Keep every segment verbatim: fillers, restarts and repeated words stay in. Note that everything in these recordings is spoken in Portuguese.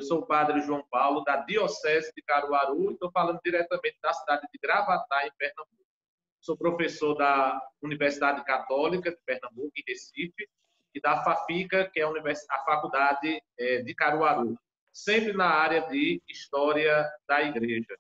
sou o padre João Paulo, da Diocese de Caruaru, e estou falando diretamente da cidade de Gravatá, em Pernambuco. Sou professor da Universidade Católica de Pernambuco, em Recife, e da FAFICA, que é a, Univers... a Faculdade de Caruaru, sempre na área de História da Igreja.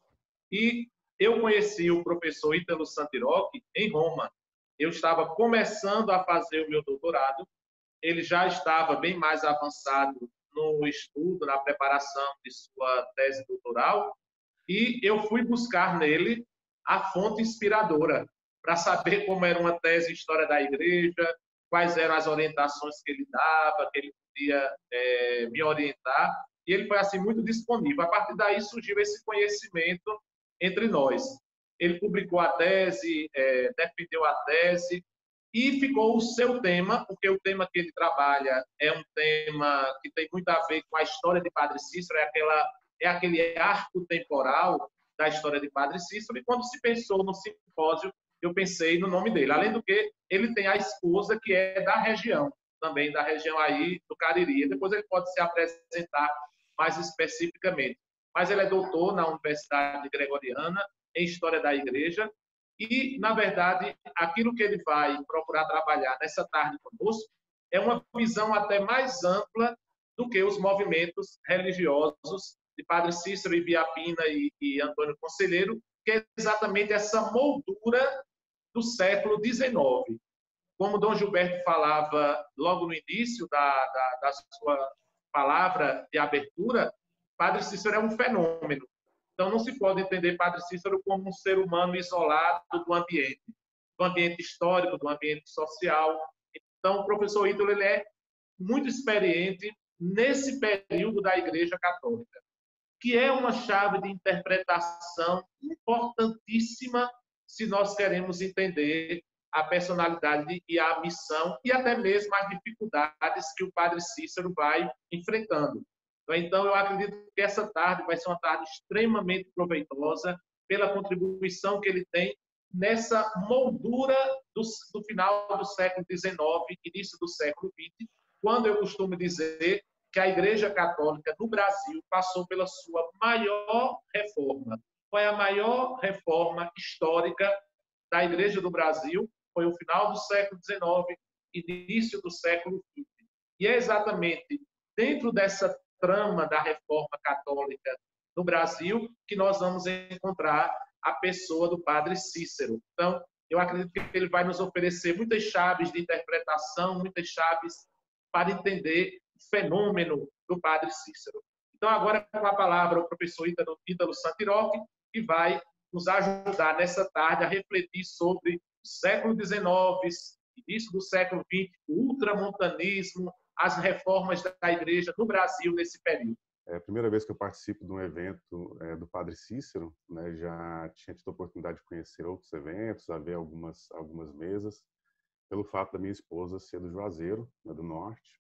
E eu conheci o professor Ítalo Santirochi em Roma. Eu estava começando a fazer o meu doutorado, ele já estava bem mais avançado no estudo, na preparação de sua tese doutoral, e eu fui buscar nele a fonte inspiradora para saber como era uma tese de História da Igreja, quais eram as orientações que ele dava, que ele podia é, me orientar, e ele foi assim muito disponível. A partir daí surgiu esse conhecimento entre nós. Ele publicou a tese, é, defendeu a tese, e ficou o seu tema, porque o tema que ele trabalha é um tema que tem muito a ver com a história de Padre Cícero, é, aquela, é aquele arco temporal da história de Padre Cícero, e quando se pensou no simpósio, eu pensei no nome dele. Além do que, ele tem a esposa que é da região, também da região aí do Cariri. Depois ele pode se apresentar mais especificamente. Mas ele é doutor na Universidade Gregoriana em História da Igreja, e, na verdade, aquilo que ele vai procurar trabalhar nessa tarde conosco é uma visão até mais ampla do que os movimentos religiosos de Padre Cícero e Via Pina e, e Antônio Conselheiro, que é exatamente essa moldura do século dezenove. Como Dom Gilberto falava logo no início da, da, da sua palavra de abertura, Padre Cícero é um fenômeno. Então, não se pode entender Padre Cícero como um ser humano isolado do ambiente, do ambiente histórico, do ambiente social. Então, o professor Ítalo ele é muito experiente nesse período da Igreja Católica, que é uma chave de interpretação importantíssima se nós queremos entender a personalidade e a missão e até mesmo as dificuldades que o Padre Cícero vai enfrentando. Então, eu acredito que essa tarde vai ser uma tarde extremamente proveitosa pela contribuição que ele tem nessa moldura do, do final do século dezenove, início do século vinte, quando eu costumo dizer que a Igreja Católica no Brasil passou pela sua maior reforma. Foi a maior reforma histórica da Igreja do Brasil, foi o final do século dezenove, início do século vinte. E é exatamente dentro dessa trama da reforma católica no Brasil que nós vamos encontrar a pessoa do Padre Cícero. Então, eu acredito que ele vai nos oferecer muitas chaves de interpretação, muitas chaves para entender o fenômeno do Padre Cícero. Então, agora, com a palavra, o professor Ítalo, Ítalo Santirochi, que vai nos ajudar nessa tarde a refletir sobre o século dezenove, início do século vinte, o ultramontanismo, as reformas da Igreja no Brasil nesse período. É a primeira vez que eu participo de um evento é, do Padre Cícero, né? Já tinha tido a oportunidade de conhecer outros eventos, a ver algumas, algumas mesas, pelo fato da minha esposa ser do Juazeiro, né, do Norte.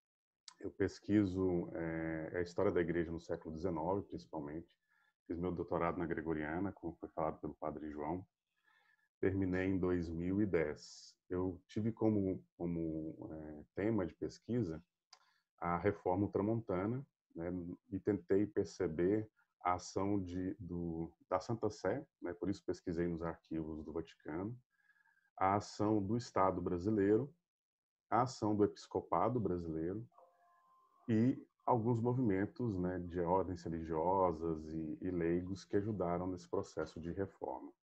Eu pesquiso é, a história da Igreja no século dezenove, principalmente. Fiz meu doutorado na Gregoriana, como foi falado pelo Padre João. Terminei em dois mil e dez. Eu tive como, como é, tema de pesquisa a reforma ultramontana, né, e tentei perceber a ação de, do, da Santa Sé, né, por isso pesquisei nos arquivos do Vaticano, a ação do Estado brasileiro, a ação do episcopado brasileiro e alguns movimentos, né, de ordens religiosas e, e leigos que ajudaram nesse processo de reforma.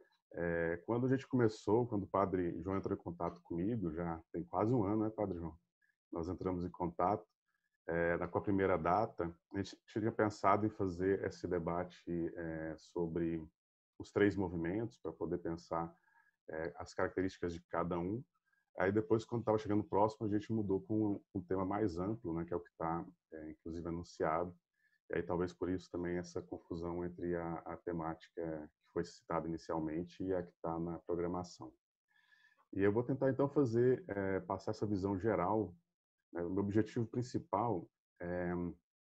É, quando a gente começou, quando o Padre João entrou em contato comigo, já tem quase um ano, né, Padre João? Nós entramos em contato, é, com a primeira data, a gente tinha pensado em fazer esse debate é, sobre os três movimentos, para poder pensar é, as características de cada um. Aí depois, quando estava chegando próximo, a gente mudou para um, um tema mais amplo, né, que é o que está, é, inclusive, anunciado. E aí talvez por isso também essa confusão entre a, a temática que foi citada inicialmente e a que está na programação. E eu vou tentar, então, fazer, é, passar essa visão geral. O meu objetivo principal é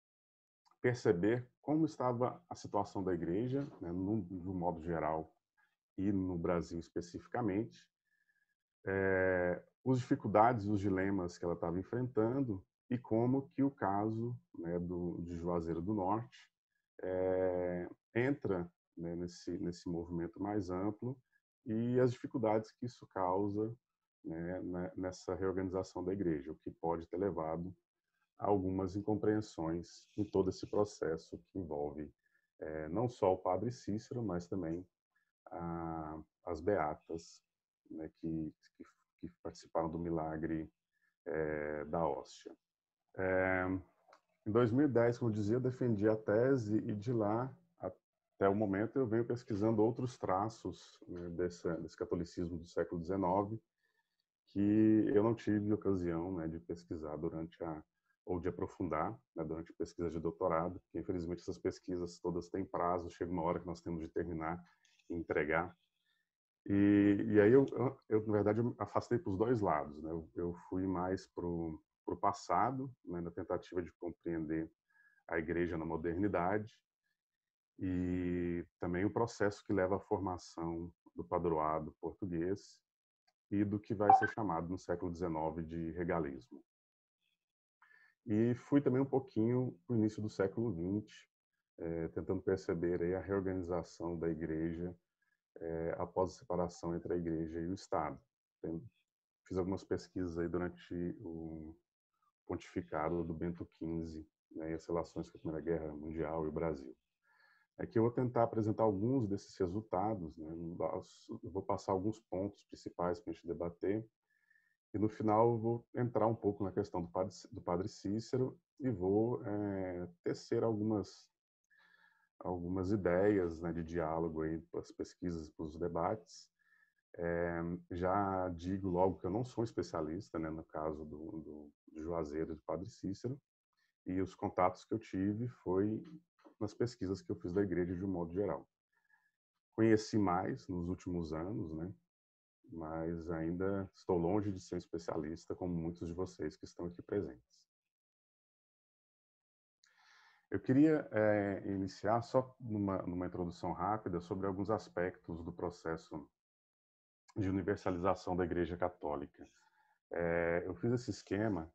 perceber como estava a situação da Igreja, né, no, no modo geral e no Brasil especificamente, é, as dificuldades e os dilemas que ela estava enfrentando e como que o caso, né, do, de Juazeiro do Norte é, entra, né, nesse, nesse movimento mais amplo e as dificuldades que isso causa, né, nessa reorganização da igreja, o que pode ter levado a algumas incompreensões em todo esse processo que envolve é, não só o padre Cícero, mas também a, as beatas, né, que, que, que participaram do milagre é, da hóstia. É, em dois mil e dez, como eu dizia, eu defendi a tese e de lá até o momento eu venho pesquisando outros traços, né, desse, desse catolicismo do século dezenove que eu não tive ocasião, né, de pesquisar durante a ou de aprofundar, né, durante a pesquisa de doutorado, porque infelizmente essas pesquisas todas têm prazo, chega uma hora que nós temos de terminar e entregar. E, e aí eu, eu, na verdade, eu afastei para os dois lados, né? Eu, eu fui mais para o passado, né, na tentativa de compreender a igreja na modernidade e também o processo que leva à formação do padroado português e do que vai ser chamado no século dezenove de regalismo. E fui também um pouquinho para o início do século vinte, é, tentando perceber aí a reorganização da igreja é, após a separação entre a igreja e o Estado. Tem, fiz algumas pesquisas aí durante o pontificado do Bento quinze, né, e as relações com a Primeira Guerra Mundial e o Brasil. Aqui eu vou tentar apresentar alguns desses resultados, né, eu vou passar alguns pontos principais para a gente debater, e no final eu vou entrar um pouco na questão do padre, do padre Cícero e vou é, tecer algumas algumas ideias, né, de diálogo aí para as pesquisas, para os debates. É, já digo logo que eu não sou especialista, né, no caso do, do, do Juazeiro e do padre Cícero, e os contatos que eu tive foi nas pesquisas que eu fiz da igreja de um modo geral. Conheci mais nos últimos anos, né, mas ainda estou longe de ser um especialista, como muitos de vocês que estão aqui presentes. Eu queria é, iniciar só numa, numa introdução rápida sobre alguns aspectos do processo de universalização da Igreja Católica. É, eu fiz esse esquema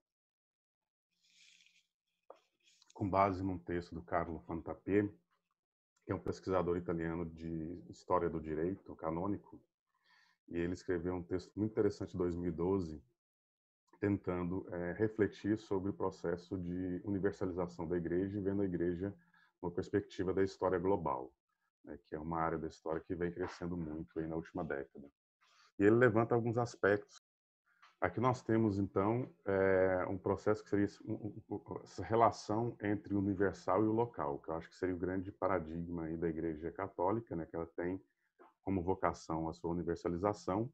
com base num texto do Carlo Fantapé, que é um pesquisador italiano de história do direito canônico, e ele escreveu um texto muito interessante em dois mil e doze, tentando é, refletir sobre o processo de universalização da Igreja e vendo a Igreja uma perspectiva da história global, né, que é uma área da história que vem crescendo muito aí na última década. E ele levanta alguns aspectos. Aqui nós temos, então, é, um processo que seria um, um, essa relação entre o universal e o local, que eu acho que seria o grande paradigma aí da Igreja Católica, né, que ela tem como vocação a sua universalização,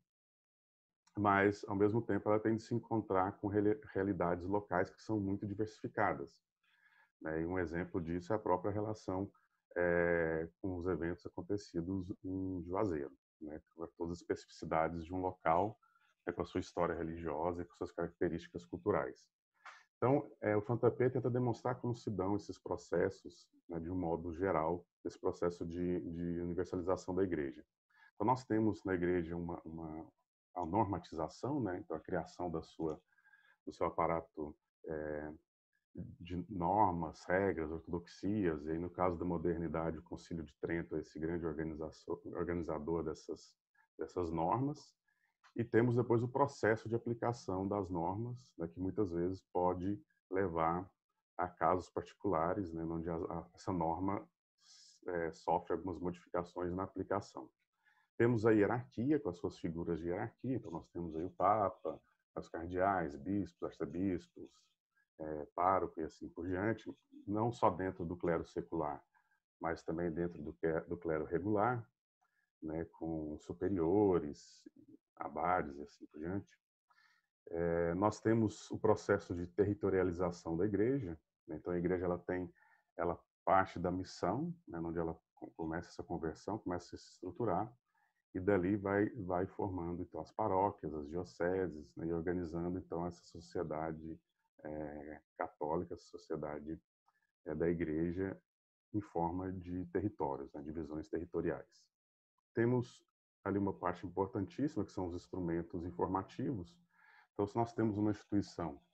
mas, ao mesmo tempo, ela tem de se encontrar com realidades locais que são muito diversificadas, né? E um exemplo disso é a própria relação é, com os eventos acontecidos em Juazeiro, né? Com todas as especificidades de um local, né, com a sua história religiosa e com suas características culturais. Então, é, o Fantapé tenta demonstrar como se dão esses processos, né, de um modo geral, esse processo de, de universalização da igreja. Então, nós temos na igreja uma, uma a normatização, né, então a criação da sua, do seu aparato é, de normas, regras, ortodoxias, e aí, no caso da modernidade, o Concílio de Trento é esse grande organizador dessas, dessas normas, e temos depois o processo de aplicação das normas, né, que muitas vezes pode levar a casos particulares, né, onde a, a, essa norma é, sofre algumas modificações na aplicação. Temos a hierarquia, com as suas figuras de hierarquia, então nós temos aí o Papa, os cardeais, bispos, arcebispos, é, pároco e assim por diante, não só dentro do clero secular, mas também dentro do, do clero regular, né, com superiores, abades e assim por diante. É, nós temos o processo de territorialização da igreja, né, então a igreja ela tem, ela parte da missão, né, onde ela começa essa conversão, começa a se estruturar, e dali vai vai formando então as paróquias, as dioceses, né, e organizando então essa sociedade é, católica, essa sociedade é, da igreja em forma de territórios, né, divisões territoriais. Temos ali uma parte importantíssima que são os instrumentos informativos. Então, se nós temos uma instituição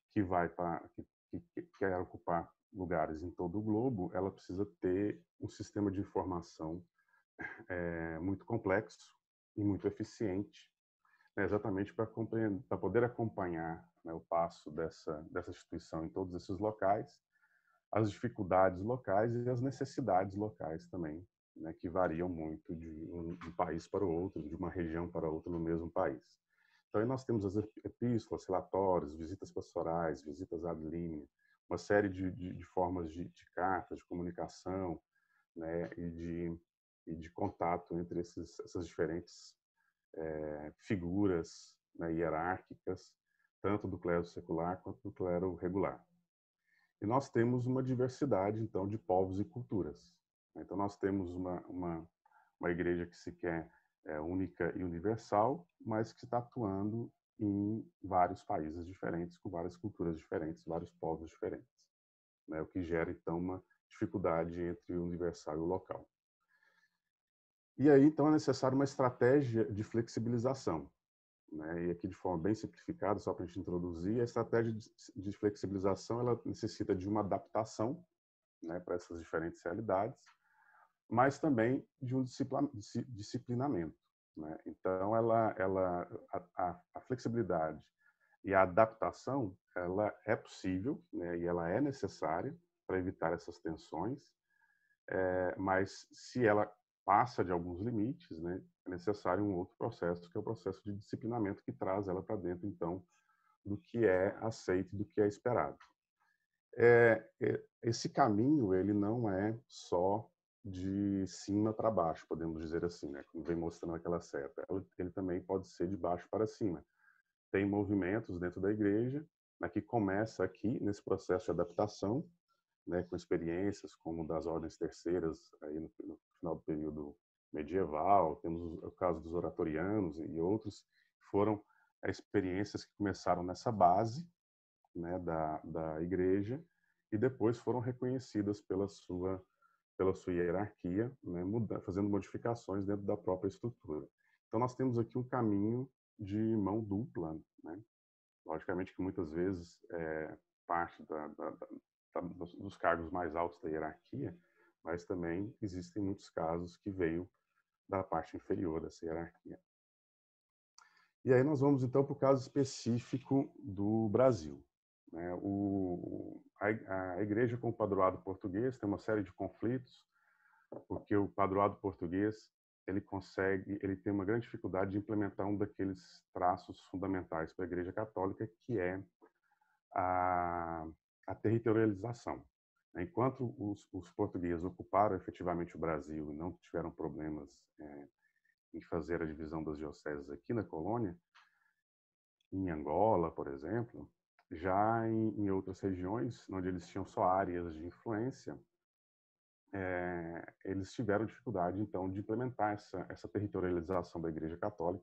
que vai para que, que, que quer ocupar lugares em todo o globo, ela precisa ter um sistema de informação é, muito complexo e muito eficiente, né, exatamente para para poder acompanhar, né, o passo dessa dessa instituição em todos esses locais, as dificuldades locais e as necessidades locais também, né, que variam muito de um, de um país para o outro, de uma região para outra no mesmo país. Então, aí nós temos as epístolas, relatórios, visitas pastorais, visitas ad limina, uma série de, de, de formas de, de cartas, de comunicação, né, e de, e de contato entre esses, essas diferentes é, figuras, né, hierárquicas, tanto do clero secular quanto do clero regular. E nós temos uma diversidade, então, de povos e culturas. Então, nós temos uma, uma, uma igreja que se quer é, única e universal, mas que está atuando em vários países diferentes, com várias culturas diferentes, vários povos diferentes, né? O que gera, então, uma dificuldade entre o universal e o local. E aí, então, é necessário uma estratégia de flexibilização, né? E aqui, de forma bem simplificada, só para a gente introduzir, a estratégia de flexibilização ela necessita de uma adaptação, né, para essas diferentes realidades, mas também de um disciplinamento, né? Então, ela, ela, a, a flexibilidade e a adaptação, ela é possível, né, e ela é necessária para evitar essas tensões, é, mas se ela passa de alguns limites, né, é necessário um outro processo, que é o processo de disciplinamento, que traz ela para dentro, então, do que é aceito, do que é esperado. É, esse caminho, ele não é só de cima para baixo, podemos dizer assim, né, como vem mostrando aquela seta. Ele também pode ser de baixo para cima. Tem movimentos dentro da igreja, né, que começa aqui, nesse processo de adaptação, né, com experiências como das ordens terceiras, aí no, no final do período medieval, temos o caso dos oratorianos e outros, foram experiências que começaram nessa base, né, da, da igreja, e depois foram reconhecidas pela sua, pela sua hierarquia, né, muda, fazendo modificações dentro da própria estrutura. Então, nós temos aqui um caminho de mão dupla, né? Logicamente que muitas vezes é, parte da, da, da, dos cargos mais altos da hierarquia, mas também existem muitos casos que veio da parte inferior dessa hierarquia. E aí nós vamos então para o caso específico do Brasil. Né? O, a, a igreja com o padroado português tem uma série de conflitos, porque o padroado português ele consegue, ele tem uma grande dificuldade de implementar um daqueles traços fundamentais para a Igreja Católica, que é a, a territorialização. Enquanto os, os portugueses ocuparam efetivamente o Brasil e não tiveram problemas é, em fazer a divisão das dioceses aqui na colônia, em Angola, por exemplo, já em, em outras regiões, onde eles tinham só áreas de influência, é, eles tiveram dificuldade, então, de implementar essa, essa territorialização da Igreja Católica,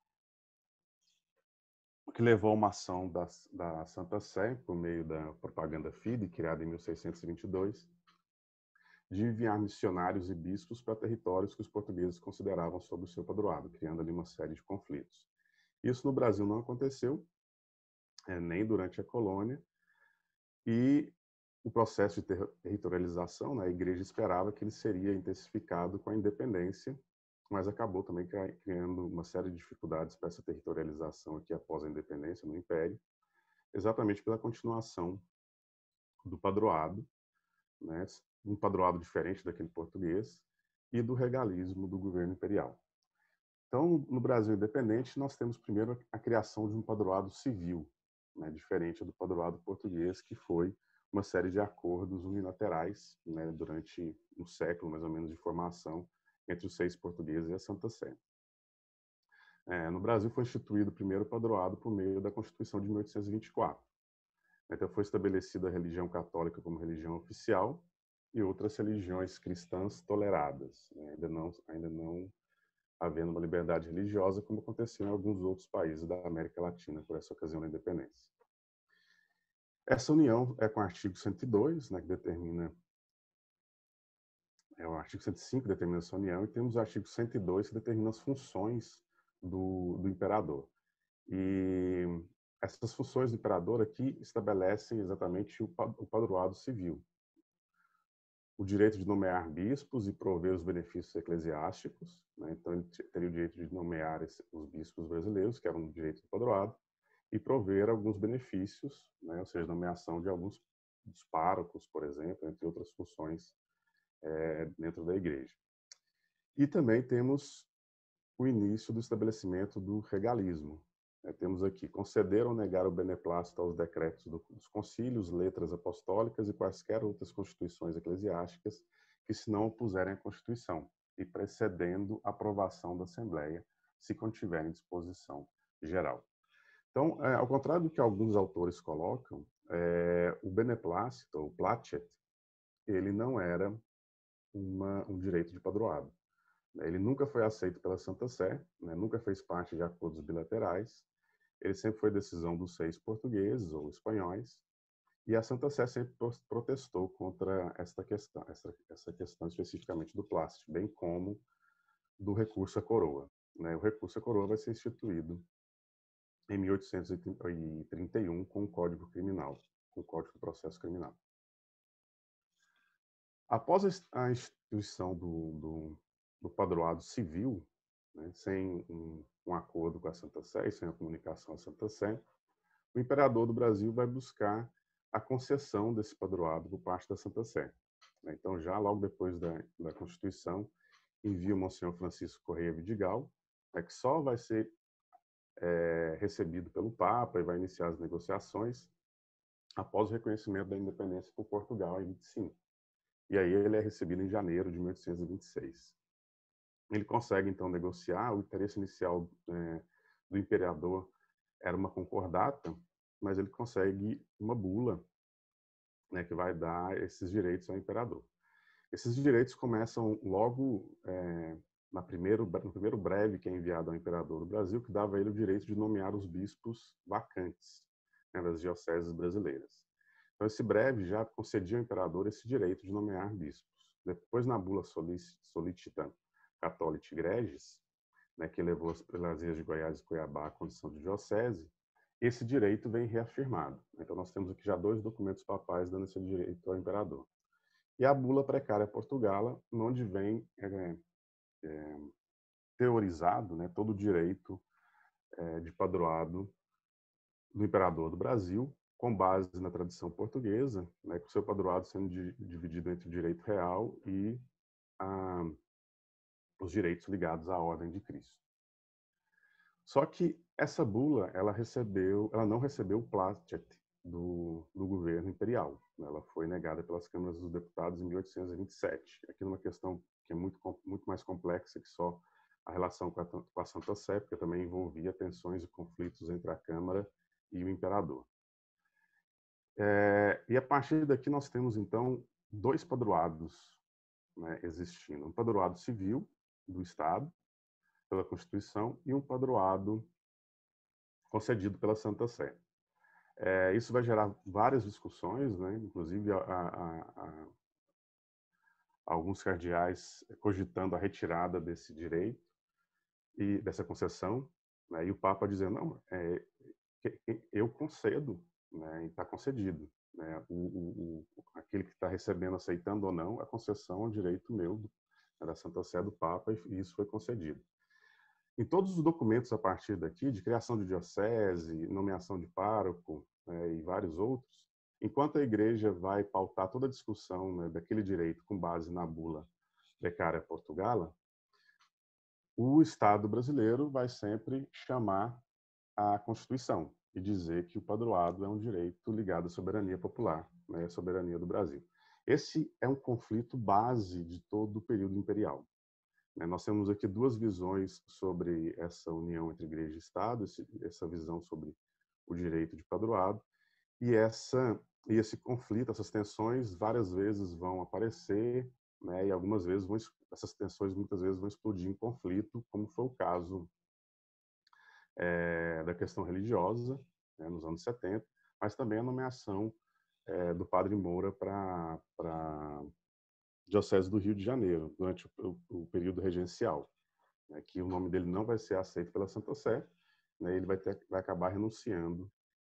o que levou a uma ação da, da Santa Sé, por meio da Propaganda Fide, criada em mil seiscentos e vinte e dois, de enviar missionários e bispos para territórios que os portugueses consideravam sob o seu padroado, criando ali uma série de conflitos. Isso no Brasil não aconteceu, é, nem durante a colônia, e o processo de ter territorialização, né, a igreja esperava que ele seria intensificado com a independência, mas acabou também criando uma série de dificuldades para essa territorialização aqui após a independência no Império, exatamente pela continuação do padroado, né, um padroado diferente daquele português, e do regalismo do governo imperial. Então, no Brasil independente, nós temos primeiro a criação de um padroado civil, né, diferente do padroado português, que foi uma série de acordos unilaterais, né, durante um século, mais ou menos, de formação entre os seis portugueses e a Santa Sé. É, no Brasil foi instituído o primeiro padroado por meio da Constituição de mil oitocentos e vinte e quatro. Então, foi estabelecida a religião católica como religião oficial e outras religiões cristãs toleradas, né, ainda não, ainda não havendo uma liberdade religiosa, como aconteceu em alguns outros países da América Latina por essa ocasião da independência. Essa união é com o artigo cento e dois, né, que determina, é o artigo cento e cinco que determina essa união, e temos o artigo cento e dois que determina as funções do, do imperador. E essas funções do imperador aqui estabelecem exatamente o padroado civil. O direito de nomear bispos e prover os benefícios eclesiásticos, né? Então ele teria o direito de nomear os bispos brasileiros, que era um direito do padroado, e prover alguns benefícios, né? Ou seja, nomeação de alguns dos párocos, por exemplo, entre outras funções é, dentro da igreja. E também temos o início do estabelecimento do regalismo. É, temos aqui, conceder ou negar o beneplácito aos decretos do, dos concílios, letras apostólicas e quaisquer outras constituições eclesiásticas que se não opuserem à Constituição, e precedendo a aprovação da Assembleia, se contiver em disposição geral. Então, é, ao contrário do que alguns autores colocam, é, o beneplácito, o placet, ele não era uma, um direito de padroado. Ele nunca foi aceito pela Santa Sé, né, nunca fez parte de acordos bilaterais, ele sempre foi decisão dos seis portugueses ou espanhóis, e a Santa Sé sempre protestou contra esta questão, essa, essa questão especificamente do plástico, bem como do recurso à coroa. Né? O recurso à coroa vai ser instituído em mil oitocentos e trinta e um com o Código Criminal, com o Código de Processo Criminal. Após a instituição do, do, do padroado civil, né, sem um, um acordo com a Santa Sé, sem a comunicação à Santa Sé, o imperador do Brasil vai buscar a concessão desse padroado por parte da Santa Sé. Então, já logo depois da, da Constituição, envia o Monsenhor Francisco Correia Vidigal, é, que só vai ser é, recebido pelo Papa e vai iniciar as negociações após o reconhecimento da independência por Portugal em vinte e cinco. E aí ele é recebido em janeiro de mil oitocentos e vinte e seis. Ele consegue, então, negociar. O interesse inicial é, do imperador era uma concordata, mas ele consegue uma bula, né, que vai dar esses direitos ao imperador. Esses direitos começam logo é, na primeiro, no primeiro breve que é enviado ao imperador do Brasil, que dava a ele o direito de nomear os bispos vacantes, né, das dioceses brasileiras. Então, esse breve já concedia ao imperador esse direito de nomear bispos. Depois, na bula Solicita Catholici Gregis, né, que levou as prelazias de Goiás e Cuiabá à condição de diocese, esse direito vem reafirmado. Então, nós temos aqui já dois documentos papais dando esse direito ao imperador. E a bula precária Portugala, onde vem é, é, teorizado, né, todo o direito é, de padroado do imperador do Brasil, com base na tradição portuguesa, né, com o seu padroado sendo di dividido entre o direito real e a, os direitos ligados à ordem de Cristo. Só que essa bula, ela recebeu, ela não recebeu o placet do, do governo imperial. Ela foi negada pelas câmaras dos deputados em mil oitocentos e vinte e sete. Aqui numa questão que é muito, muito mais complexa que só a relação com a, com a Santa Sé, porque também envolvia tensões e conflitos entre a Câmara e o imperador. É, e a partir daqui nós temos, então, dois padroados, né, existindo. Um padroado civil do Estado, pela Constituição, e um padroado concedido pela Santa Sé. É, isso vai gerar várias discussões, né, inclusive a, a, a, alguns cardeais cogitando a retirada desse direito e dessa concessão, né, e o Papa dizendo, não, é, eu concedo, né, e está concedido. Né, o, o, o, aquele que está recebendo, aceitando ou não, a concessão é um direito meu, né, da Santa Sé do Papa, e isso foi concedido. Em todos os documentos a partir daqui, de criação de diocese, nomeação de pároco, né, e vários outros, enquanto a Igreja vai pautar toda a discussão, né, daquele direito com base na bula Precária Portugala, o Estado brasileiro vai sempre chamar a Constituição e dizer que o padroado é um direito ligado à soberania popular, né, à soberania do Brasil. Esse é um conflito base de todo o período imperial. Nós temos aqui duas visões sobre essa união entre Igreja e Estado, essa visão sobre o direito de padroado, e, essa, e esse conflito, essas tensões, várias vezes vão aparecer, né, e algumas vezes vão, essas tensões muitas vezes vão explodir em conflito, como foi o caso é, da questão religiosa, né, nos anos setenta, mas também a nomeação é, do Padre Moura para a Diocese do Rio de Janeiro, durante o, o período regencial, né, que o nome dele não vai ser aceito pela Santa Sé, né, ele vai, ter, vai acabar renunciando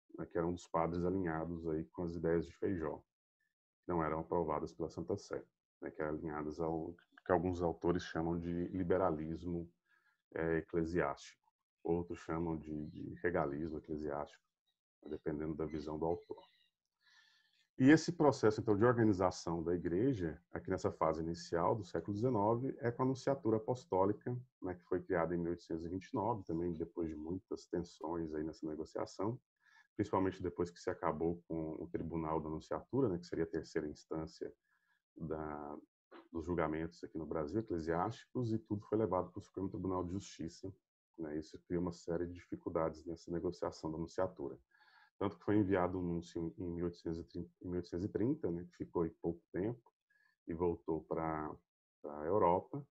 né, que era um dos padres alinhados aí com as ideias de Feijó, que não eram aprovadas pela Santa Sé, né, que eram alinhadas ao que alguns autores chamam de liberalismo é, eclesiástico, outros chamam de, de regalismo eclesiástico, dependendo da visão do autor. E esse processo, então, de organização da igreja, aqui nessa fase inicial do século dezenove, é com a Nunciatura Apostólica, né, que foi criada em mil oitocentos e vinte e nove, também depois de muitas tensões aí nessa negociação, principalmente depois que se acabou com o Tribunal da Nunciatura, né, que seria a terceira instância da, dos julgamentos aqui no Brasil, eclesiásticos, e tudo foi levado para o Supremo Tribunal de Justiça. Né, isso cria uma série de dificuldades nessa negociação da Nunciatura. Tanto que foi enviado um anúncio em mil oitocentos e trinta, né, que ficou aí pouco tempo, e voltou para a Europa.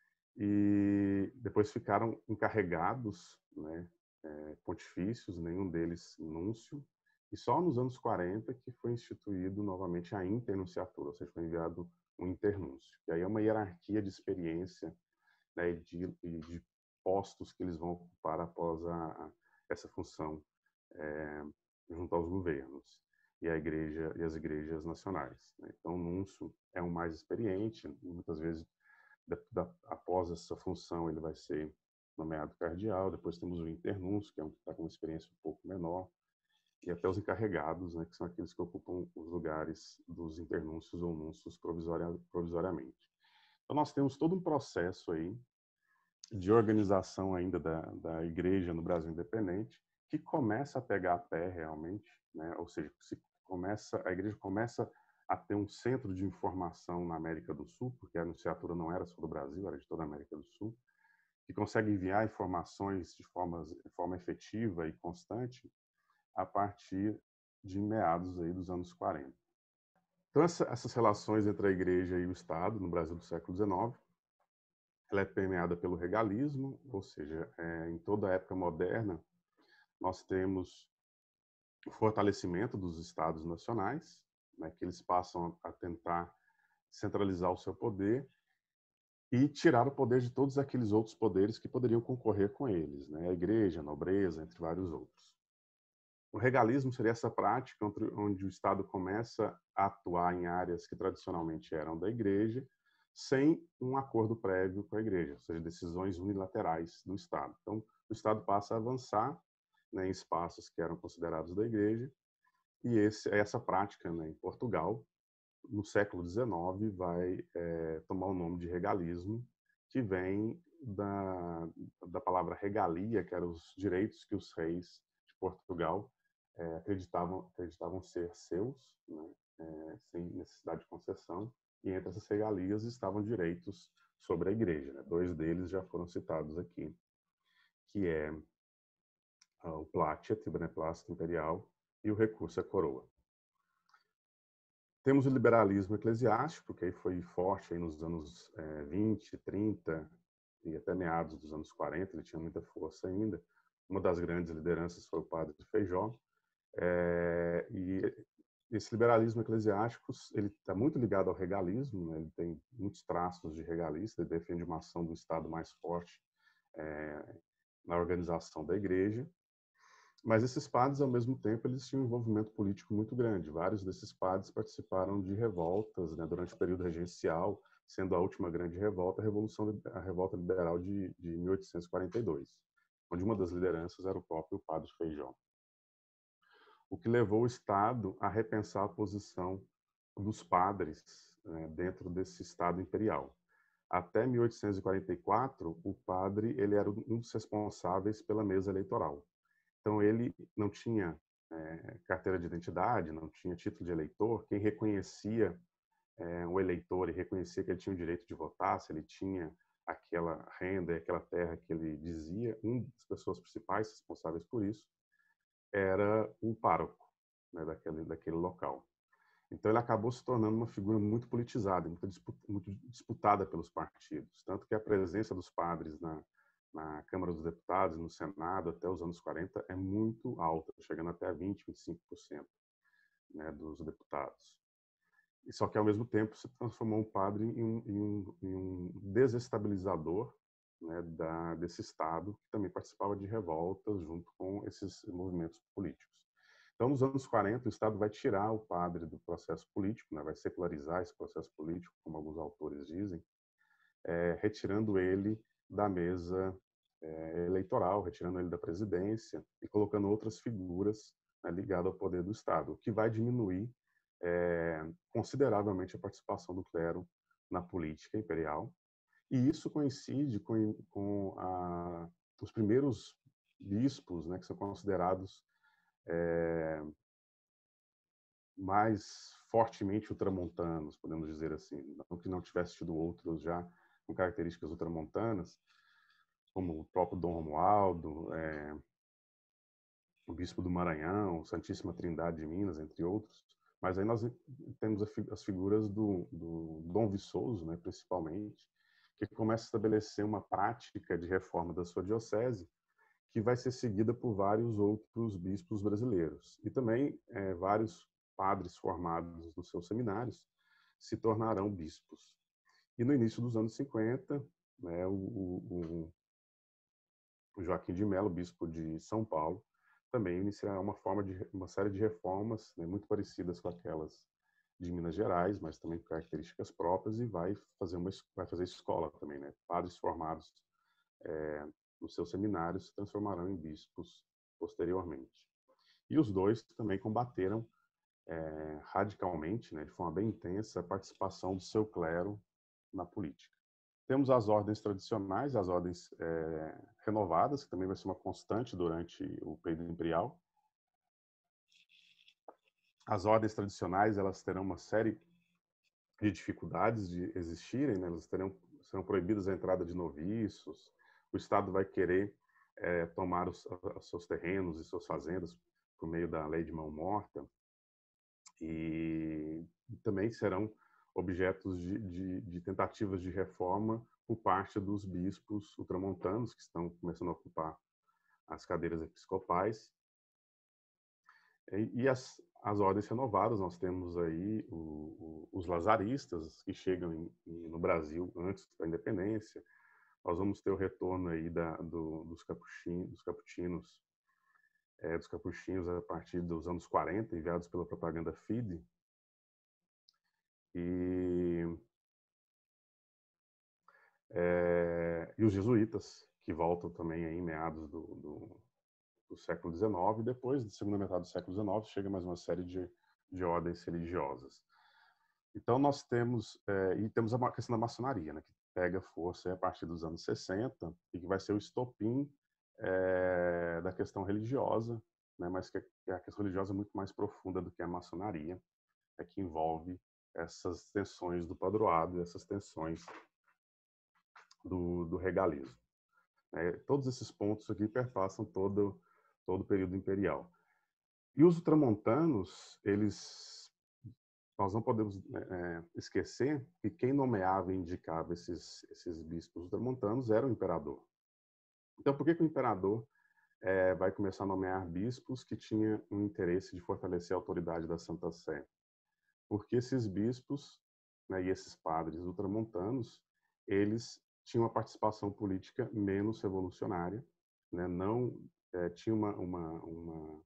E depois ficaram encarregados, né, é, pontifícios, nenhum deles núncio, e só nos anos quarenta que foi instituído novamente a internunciatura, ou seja, foi enviado um internúncio. E aí é uma hierarquia de experiência, né, e de, de postos que eles vão ocupar após a, a, essa função é, junto aos governos e a igreja e as igrejas nacionais. Né? Então, o núncio é o mais experiente, muitas vezes da, da, após essa função ele vai ser nomeado cardeal. Depois temos o internúncio, que é um que está com uma experiência um pouco menor, e até os encarregados, né, que são aqueles que ocupam os lugares dos internúncios ou núncios provisoria, provisoriamente. Então, nós temos todo um processo aí de organização ainda da, da igreja no Brasil independente, que começa a pegar a pé realmente, né? Ou seja, se começa, a igreja começa a ter um centro de informação na América do Sul, porque a Nunciatura não era só do Brasil, era de toda a América do Sul, que consegue enviar informações de forma, de forma efetiva e constante a partir de meados aí dos anos quarenta. Então, essa, essas relações entre a igreja e o Estado no Brasil do século dezenove, ela é permeada pelo regalismo, ou seja, é, em toda a época moderna, nós temos o fortalecimento dos estados nacionais, né, que eles passam a tentar centralizar o seu poder e tirar o poder de todos aqueles outros poderes que poderiam concorrer com eles, né, a igreja, a nobreza, entre vários outros. O regalismo seria essa prática onde o Estado começa a atuar em áreas que tradicionalmente eram da igreja, sem um acordo prévio com a igreja, ou seja, decisões unilaterais do Estado. Então, o Estado passa a avançar, né, em espaços que eram considerados da igreja, e esse, essa prática, né, em Portugal, no século dezenove, vai é, tomar o nome de regalismo, que vem da, da palavra regalia, que eram os direitos que os reis de Portugal é, acreditavam, acreditavam ser seus, né, é, sem necessidade de concessão, e entre essas regalias estavam direitos sobre a igreja. Né? Dois deles já foram citados aqui, que é uh, o platia, o beneplácito imperial, e o recurso à coroa. Temos o liberalismo eclesiástico, que aí foi forte aí nos anos é, vinte, trinta e até meados dos anos quarenta, ele tinha muita força ainda. Uma das grandes lideranças foi o padre Feijó, é, e esse liberalismo eclesiástico ele está muito ligado ao regalismo, né? Ele tem muitos traços de regalista, ele defende uma ação do Estado mais forte é, na organização da igreja, mas esses padres, ao mesmo tempo, eles tinham um envolvimento político muito grande. Vários desses padres participaram de revoltas, né, durante o período regencial, sendo a última grande revolta a, Revolução, a Revolta Liberal de, de mil oitocentos e quarenta e dois, onde uma das lideranças era o próprio padre Feijó. O que levou o Estado a repensar a posição dos padres, né, dentro desse Estado imperial. Até mil oitocentos e quarenta e quatro, o padre ele era um dos responsáveis pela mesa eleitoral. Então, ele não tinha é, carteira de identidade, não tinha título de eleitor. Quem reconhecia é, o eleitor e reconhecia que ele tinha o direito de votar, se ele tinha aquela renda e aquela terra que ele dizia, uma das pessoas principais responsáveis por isso era o pároco, né, daquele, daquele local. Então, ele acabou se tornando uma figura muito politizada, muito disputada pelos partidos. Tanto que a presença dos padres na, na Câmara dos Deputados, no Senado, até os anos quarenta, é muito alta, chegando até a vinte, vinte e cinco por cento, né, dos deputados. E só que, ao mesmo tempo, se transformou um padre em um, em um, em um desestabilizador, né, da, desse Estado, que também participava de revoltas junto com esses movimentos políticos. Então, nos anos quarenta, o Estado vai tirar o padre do processo político, né, vai secularizar esse processo político, como alguns autores dizem, é, retirando ele da mesa é, eleitoral, retirando ele da presidência e colocando outras figuras, né, ligadas ao poder do Estado, o que vai diminuir é, consideravelmente a participação do clero na política imperial. E isso coincide com, com a, os primeiros bispos, né, que são considerados é, mais fortemente ultramontanos, podemos dizer assim, não que não tivesse tido outros já com características ultramontanas, como o próprio Dom Romualdo, é, o Bispo do Maranhão, Santíssima Trindade de Minas, entre outros. Mas aí nós temos as figuras do, do Dom Viçoso, né, principalmente, que começa a estabelecer uma prática de reforma da sua diocese, que vai ser seguida por vários outros bispos brasileiros. E também é, vários padres formados nos seus seminários se tornarão bispos. E no início dos anos cinquenta, né, o, o, o Joaquim de Mello, bispo de São Paulo, também iniciará uma, forma de, uma série de reformas, né, muito parecidas com aquelas de Minas Gerais, mas também com características próprias, e vai fazer, uma, vai fazer escola também. Né? Padres formados é, nos seus seminários se transformarão em bispos posteriormente. E os dois também combateram é, radicalmente, né, de forma bem intensa, a participação do seu clero na política. Temos as ordens tradicionais, as ordens é, renovadas, que também vai ser uma constante durante o período imperial. As ordens tradicionais, elas terão uma série de dificuldades de existirem, né? Elas terão, serão proibidas a entrada de noviços, o Estado vai querer é, tomar os, os seus terrenos e suas fazendas por meio da lei de mão morta, e também serão objetos de, de, de tentativas de reforma por parte dos bispos ultramontanos, que estão começando a ocupar as cadeiras episcopais. E, e as, as ordens renovadas, nós temos aí o, o, os lazaristas, que chegam em, em, no Brasil antes da independência. Nós vamos ter o retorno aí da, do, dos, capuchin, dos caputinos, é, dos capuchinhos a partir dos anos quarenta, enviados pela propaganda Fide. E, é, e os jesuítas, que voltam também aí em meados do, do, do século dezenove. Depois, da segunda metade do século dezenove, chega mais uma série de, de ordens religiosas. Então, nós temos, é, e temos a questão da maçonaria, né, que pega força a partir dos anos sessenta e que vai ser o estopim é, da questão religiosa, né, mas que a questão religiosa é muito mais profunda do que a maçonaria, é que envolve essas tensões do padroado, essas tensões do, do regalismo. É, todos esses pontos aqui perpassam todo, todo o período imperial. E os ultramontanos, eles, nós não podemos é, esquecer que quem nomeava e indicava esses, esses bispos ultramontanos era o imperador. Então, por que, que o imperador é, vai começar a nomear bispos que tinham um interesse de fortalecer a autoridade da Santa Sé? Porque esses bispos, né, e esses padres ultramontanos, eles tinham uma participação política menos revolucionária, né, não é, tinha uma, uma, uma,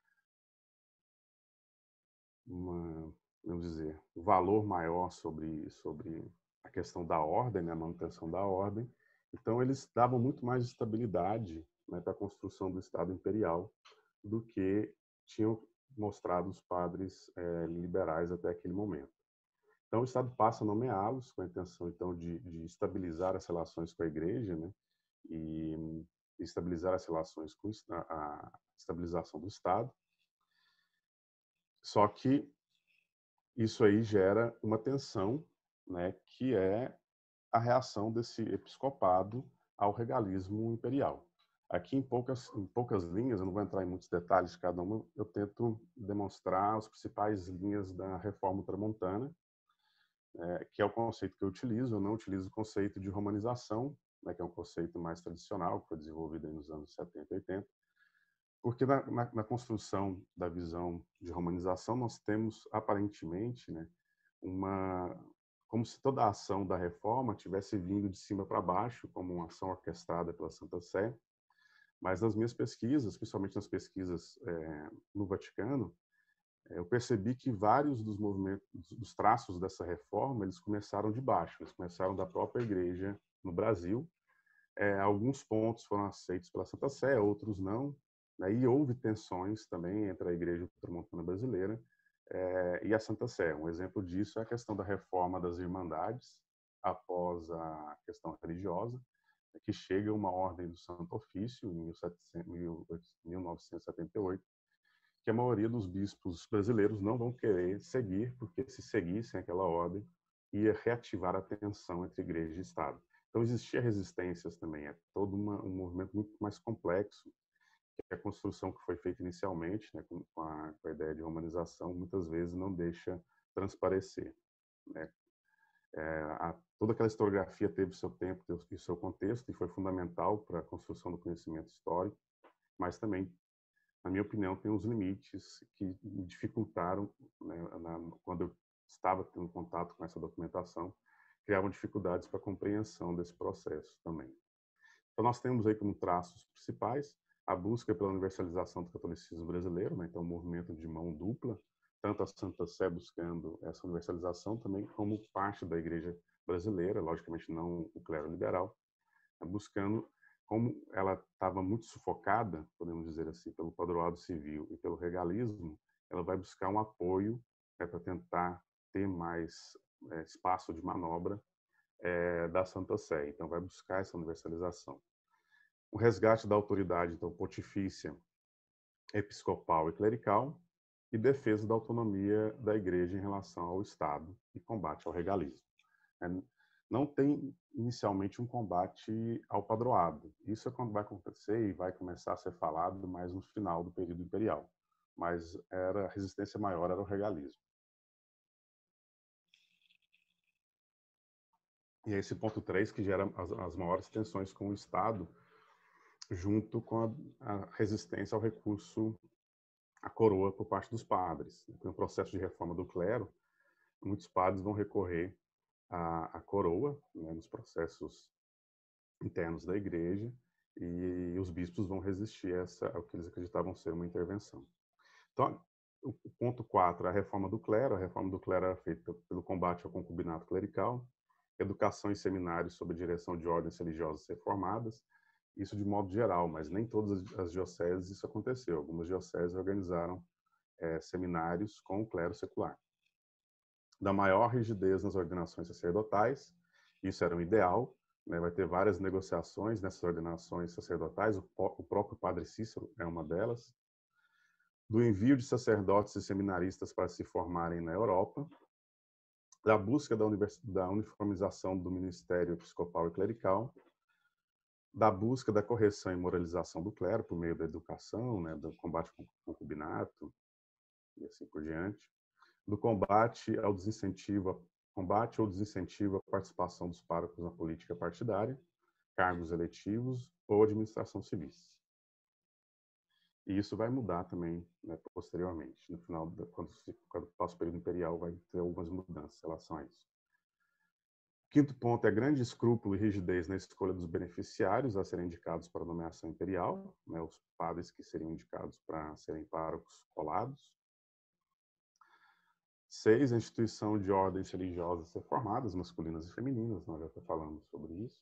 uma, vamos dizer, um valor maior sobre, sobre a questão da ordem, né, a manutenção da ordem. Então, eles davam muito mais estabilidade, né, para a construção do Estado imperial do que tinham mostrado os padres é, liberais até aquele momento. Então, o Estado passa a nomeá-los com a intenção, então, de, de estabilizar as relações com a Igreja, né, e estabilizar as relações com a, a estabilização do Estado. Só que isso aí gera uma tensão, né, que é a reação desse episcopado ao regalismo imperial. Aqui, em poucas, em poucas linhas, eu não vou entrar em muitos detalhes de cada uma, eu tento demonstrar as principais linhas da reforma ultramontana, é, que é o conceito que eu utilizo. Eu não utilizo o conceito de romanização, né, que é um conceito mais tradicional, que foi desenvolvido aí nos anos setenta e oitenta, porque na, na, na construção da visão de romanização nós temos, aparentemente, né, uma, como se toda a ação da reforma tivesse vindo de cima para baixo, como uma ação orquestrada pela Santa Sé, Mas nas minhas pesquisas, principalmente nas pesquisas é, no Vaticano, eu percebi que vários dos movimentos, dos traços dessa reforma, eles começaram de baixo, eles começaram da própria igreja no Brasil. É, alguns pontos foram aceitos pela Santa Sé, outros não, né? E houve tensões também entre a igreja ultramontana brasileira é, e a Santa Sé. Um exemplo disso é a questão da reforma das irmandades após a questão religiosa, que chega uma ordem do Santo Ofício em mil novecentos e setenta e oito, que a maioria dos bispos brasileiros não vão querer seguir, porque se seguissem aquela ordem, ia reativar a tensão entre igreja e Estado. Então, existia resistências também, é todo uma, um movimento muito mais complexo, que a construção que foi feita inicialmente, né, com, a, com a ideia de romanização, muitas vezes não deixa transparecer. Né? É, a, toda aquela historiografia teve seu tempo e seu contexto, e foi fundamental para a construção do conhecimento histórico, mas também, na minha opinião, tem uns limites que dificultaram, né, na, quando eu estava tendo contato com essa documentação, criavam dificuldades para a compreensão desse processo também. Então, nós temos aí como traços principais a busca pela universalização do catolicismo brasileiro, né? Então, um movimento de mão dupla, tanto a Santa Sé buscando essa universalização, também como parte da igreja brasileira, logicamente não o clero liberal, buscando, como ela estava muito sufocada, podemos dizer assim, pelo padroado civil e pelo regalismo, ela vai buscar um apoio é, para tentar ter mais é, espaço de manobra é, da Santa Sé. Então, vai buscar essa universalização. O resgate da autoridade, então, pontifícia, episcopal e clerical, e defesa da autonomia da Igreja em relação ao Estado e combate ao regalismo. Não tem inicialmente um combate ao padroado. Isso é quando vai acontecer e vai começar a ser falado mais no final do período imperial. Mas era, a resistência maior era o regalismo. E é esse ponto três que gera as, as maiores tensões com o Estado, junto com a, a resistência ao recurso à coroa por parte dos padres. No processo de reforma do clero, muitos padres vão recorrer à, à coroa, né, nos processos internos da igreja, e os bispos vão resistir a essa, ao que eles acreditavam ser uma intervenção. Então, o ponto quatro, a reforma do clero. A reforma do clero era feita pelo combate ao concubinato clerical, educação em seminários sob a direção de ordens religiosas reformadas, isso de modo geral, mas nem todas as dioceses isso aconteceu. Algumas dioceses organizaram é, seminários com o clero secular. Da maior rigidez nas ordenações sacerdotais, isso era um ideal, né? Vai ter várias negociações nessas ordenações sacerdotais, o, o próprio padre Cícero é uma delas. Do envio de sacerdotes e seminaristas para se formarem na Europa, da busca da, da uniformização do ministério episcopal e clerical, da busca da correção e moralização do clero por meio da educação, né, do combate ao concubinato e assim por diante, do combate ao desincentivo, combate ou desincentivo à participação dos párocos na política partidária, cargos eletivos ou administração civis. E isso vai mudar também, né, posteriormente. No final, quando, quando passa o período imperial, vai ter algumas mudanças em relação a isso. Quinto ponto é grande escrúpulo e rigidez na escolha dos beneficiários a serem indicados para a nomeação imperial, né, os padres que seriam indicados para serem párocos colados. Seis, a instituição de ordens religiosas reformadas, masculinas e femininas, nós já falamos sobre isso.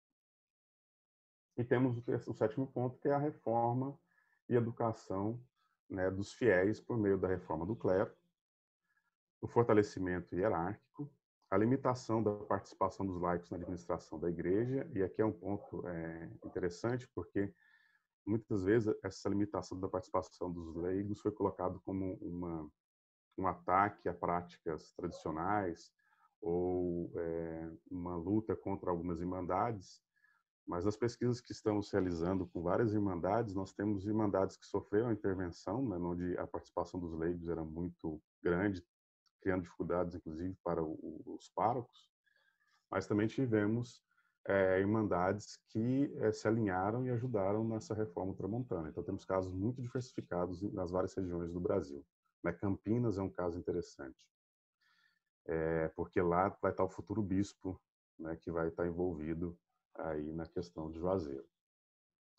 E temos o, terceiro, o sétimo ponto, que é a reforma e educação, né, dos fiéis por meio da reforma do clero, o fortalecimento hierárquico, a limitação da participação dos laicos na administração da igreja, e aqui é um ponto é, interessante, porque muitas vezes essa limitação da participação dos leigos foi colocado como uma, um ataque a práticas tradicionais ou é, uma luta contra algumas irmandades, mas nas pesquisas que estamos realizando com várias irmandades, nós temos irmandades que sofreram intervenção, né, onde a participação dos leigos era muito grande, criando dificuldades, inclusive, para o, os párocos, mas também tivemos é, irmandades que é, se alinharam e ajudaram nessa reforma ultramontana. Então, temos casos muito diversificados nas várias regiões do Brasil. Né? Campinas é um caso interessante, é, porque lá vai estar o futuro bispo, né, que vai estar envolvido aí na questão de Juazeiro.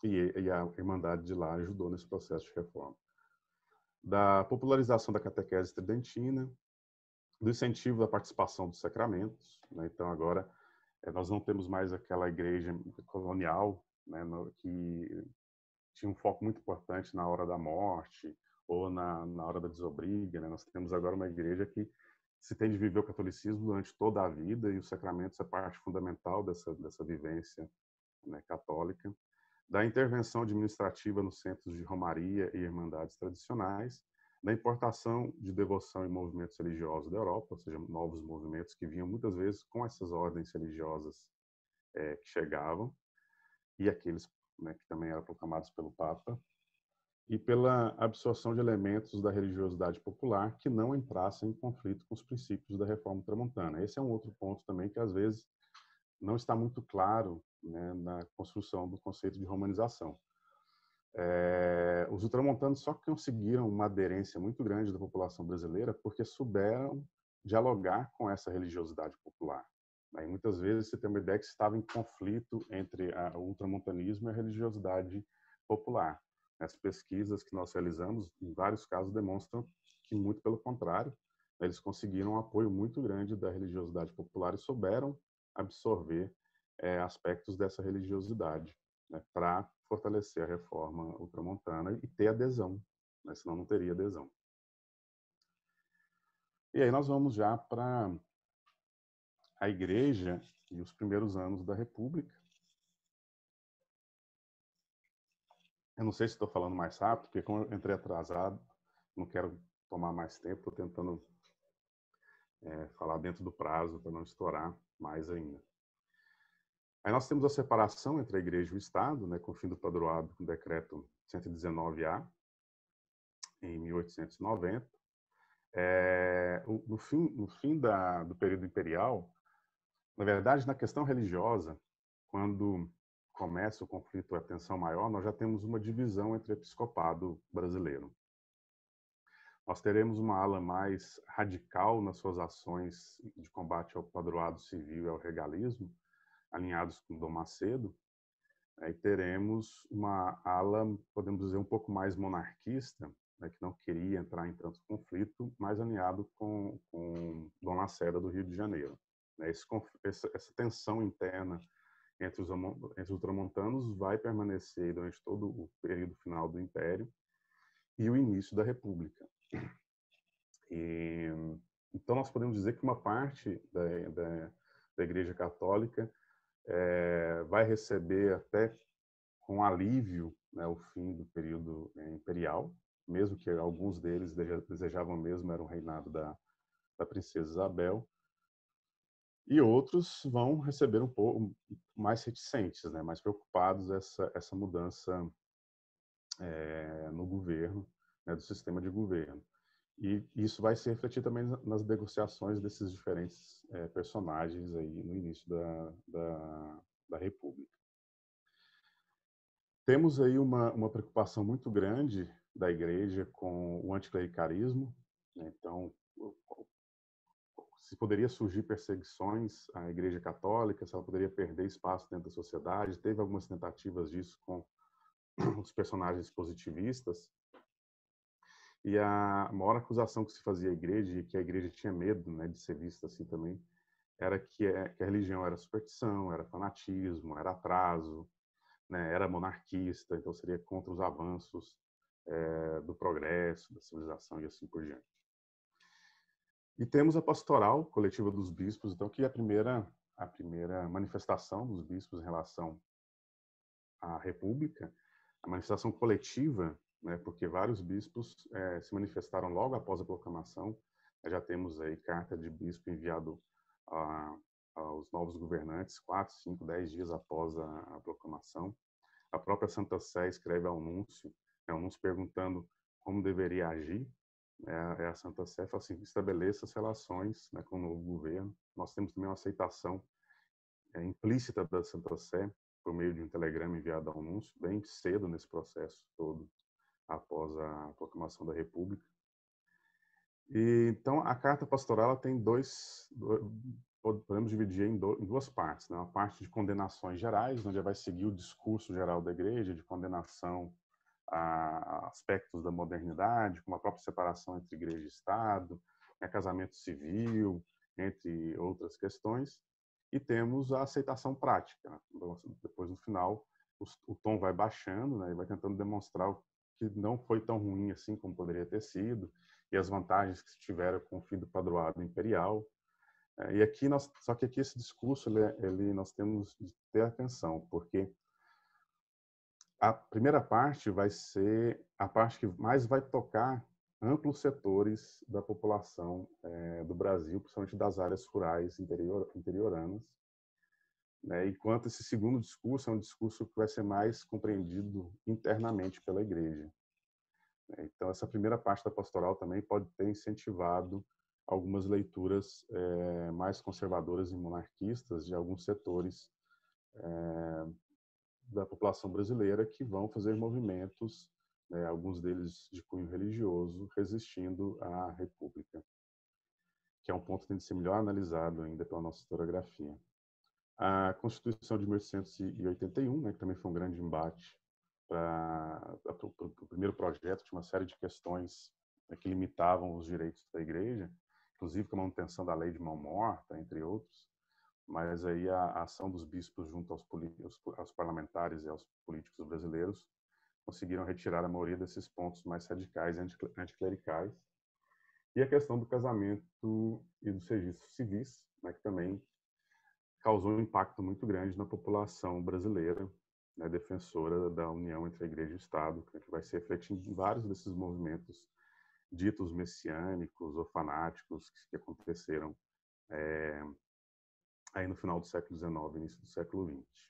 e, e a Irmandade de lá ajudou nesse processo de reforma. Da popularização da catequese tridentina, do incentivo da participação dos sacramentos, né? Então agora é, nós não temos mais aquela igreja colonial, né, no, que tinha um foco muito importante na hora da morte ou na, na hora da desobriga, né? Nós temos agora uma igreja que se tem de viver o catolicismo durante toda a vida e os sacramentos é parte fundamental dessa, dessa vivência, né, católica. Da intervenção administrativa nos centros de romaria e irmandades tradicionais, da importação de devoção e movimentos religiosos da Europa, ou seja, novos movimentos que vinham muitas vezes com essas ordens religiosas é, que chegavam, e aqueles, né, que também eram proclamados pelo Papa, e pela absorção de elementos da religiosidade popular que não entrassem em conflito com os princípios da Reforma Ultramontana. Esse é um outro ponto também que, às vezes, não está muito claro, né, na construção do conceito de romanização. É, os ultramontanos só conseguiram uma aderência muito grande da população brasileira porque souberam dialogar com essa religiosidade popular. Aí, muitas vezes você tem uma ideia que estava em conflito entre a, o ultramontanismo e a religiosidade popular. As pesquisas que nós realizamos, em vários casos, demonstram que, muito pelo contrário, eles conseguiram um apoio muito grande da religiosidade popular e souberam absorver é, aspectos dessa religiosidade, né, para fortalecer a reforma ultramontana e ter adesão, né, senão não teria adesão. E aí nós vamos já para a Igreja e os primeiros anos da República. Eu não sei se estou falando mais rápido, porque como eu entrei atrasado, não quero tomar mais tempo, estou tentando é, falar dentro do prazo para não estourar mais ainda. Aí nós temos a separação entre a Igreja e o Estado, né, com o fim do padroado com o decreto cento e dezenove A, em mil oitocentos e noventa. É, no fim, no fim da, do período imperial, na verdade, na questão religiosa, quando começa o conflito, a tensão maior, nós já temos uma divisão entre o episcopado brasileiro. Nós teremos uma ala mais radical nas suas ações de combate ao padroado civil e ao regalismo, alinhados com Dom Macedo. Aí teremos uma ala, podemos dizer, um pouco mais monarquista, né, que não queria entrar em tanto conflito, mais alinhado com, com Dom Lacerda do Rio de Janeiro. Esse, essa, essa tensão interna entre os, entre os ultramontanos vai permanecer durante todo o período final do Império e o início da República. E, então, nós podemos dizer que uma parte da, da, da Igreja Católica é, vai receber até com alívio, né, o fim do período imperial, mesmo que alguns deles desejavam mesmo era o reinado da, da princesa Isabel, e outros vão receber um pouco mais reticentes, né, mais preocupados essa essa mudança é, no governo, né, do sistema de governo. E isso vai se refletir também nas negociações desses diferentes é, personagens aí no início da, da, da República. Temos aí uma, uma preocupação muito grande da Igreja com o anticlericalismo, né? Então, se poderia surgir perseguições à Igreja Católica, se ela poderia perder espaço dentro da sociedade. Teve algumas tentativas disso com os personagens positivistas. E a maior acusação que se fazia à Igreja, e que a Igreja tinha medo, né, de ser vista assim também, era que a religião era superstição, era fanatismo, era atraso, né, era monarquista, então seria contra os avanços é, do progresso, da civilização e assim por diante. E temos a pastoral coletiva dos bispos, então, que é a primeira, a primeira manifestação dos bispos em relação à República, a manifestação coletiva, né, porque vários bispos é, se manifestaram logo após a proclamação. Já temos aí carta de bispo enviado a, aos novos governantes, quatro, cinco, dez dias após a, a proclamação. A própria Santa Sé escreve ao núncio, é um núncio perguntando como deveria agir. É, a Santa Sé fala assim, estabeleça as relações, né, com o novo governo. Nós temos também uma aceitação é, implícita da Santa Sé, por meio de um telegrama enviado ao núncio, bem cedo nesse processo todo, após a proclamação da República. E, então, a carta pastoral ela tem dois, podemos dividir em, do, em duas partes, né? Uma parte de condenações gerais, onde vai seguir o discurso geral da igreja de condenação a aspectos da modernidade, como a própria separação entre igreja e Estado, né, casamento civil, entre outras questões. E temos a aceitação prática, né? Depois, no final, o, o tom vai baixando, né, e vai tentando demonstrar que não foi tão ruim assim como poderia ter sido, e as vantagens que se tiveram com o fim do padroado imperial. E aqui nós, só que aqui esse discurso ele, ele nós temos de ter atenção, porque a primeira parte vai ser a parte que mais vai tocar amplos setores da população é, do Brasil, principalmente das áreas rurais interior, interioranas, né? Enquanto esse segundo discurso é um discurso que vai ser mais compreendido internamente pela igreja. Então, essa primeira parte da pastoral também pode ter incentivado algumas leituras é, mais conservadoras e monarquistas de alguns setores é, da população brasileira que vão fazer movimentos, né, alguns deles de cunho religioso, resistindo à República, que é um ponto que tem de ser melhor analisado ainda pela nossa historiografia. A Constituição de mil oitocentos e oitenta e um, né, que também foi um grande embate para o primeiro projeto, tinha uma série de questões, né, que limitavam os direitos da igreja, inclusive com a manutenção da lei de mão morta, entre outros, mas aí a, a ação dos bispos junto aos, aos, aos parlamentares e aos políticos brasileiros conseguiram retirar a maioria desses pontos mais radicais e anticlericais. E a questão do casamento e dos registros civis, né, que também causou um impacto muito grande na população brasileira, né, defensora da união entre a igreja e o Estado, que vai se refletir em vários desses movimentos ditos messiânicos ou fanáticos que aconteceram é, aí no final do século dezenove, início do século vinte.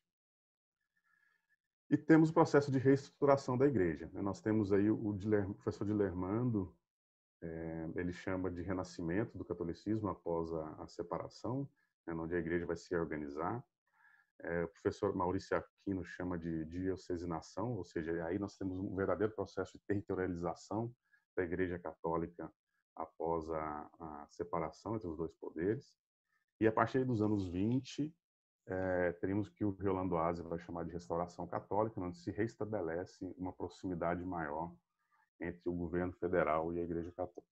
E temos o processo de reestruturação da igreja. Nós temos aí o, Diler, o professor Dilermando, é, ele chama de renascimento do catolicismo após a, a separação, né, onde a igreja vai se organizar. É, o professor Maurício Aquino chama de diocesinação, ou seja, aí nós temos um verdadeiro processo de territorialização da igreja católica após a, a separação entre os dois poderes. E a partir dos anos vinte, é, teríamos que o Rolando Haase vai chamar de restauração católica, onde se restabelece uma proximidade maior entre o governo federal e a igreja católica.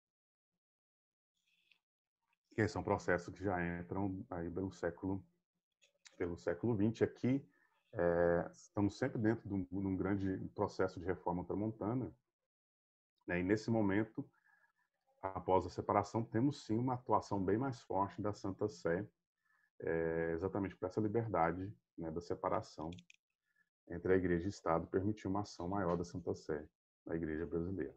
Que são processos que já entram aí pelo século pelo século vinte. Aqui é, estamos sempre dentro de um, de um grande processo de reforma ultramontana, né? E nesse momento, após a separação, temos sim uma atuação bem mais forte da Santa Sé, é, exatamente por essa liberdade, né, da separação entre a Igreja e o Estado, permitiu uma ação maior da Santa Sé na Igreja brasileira.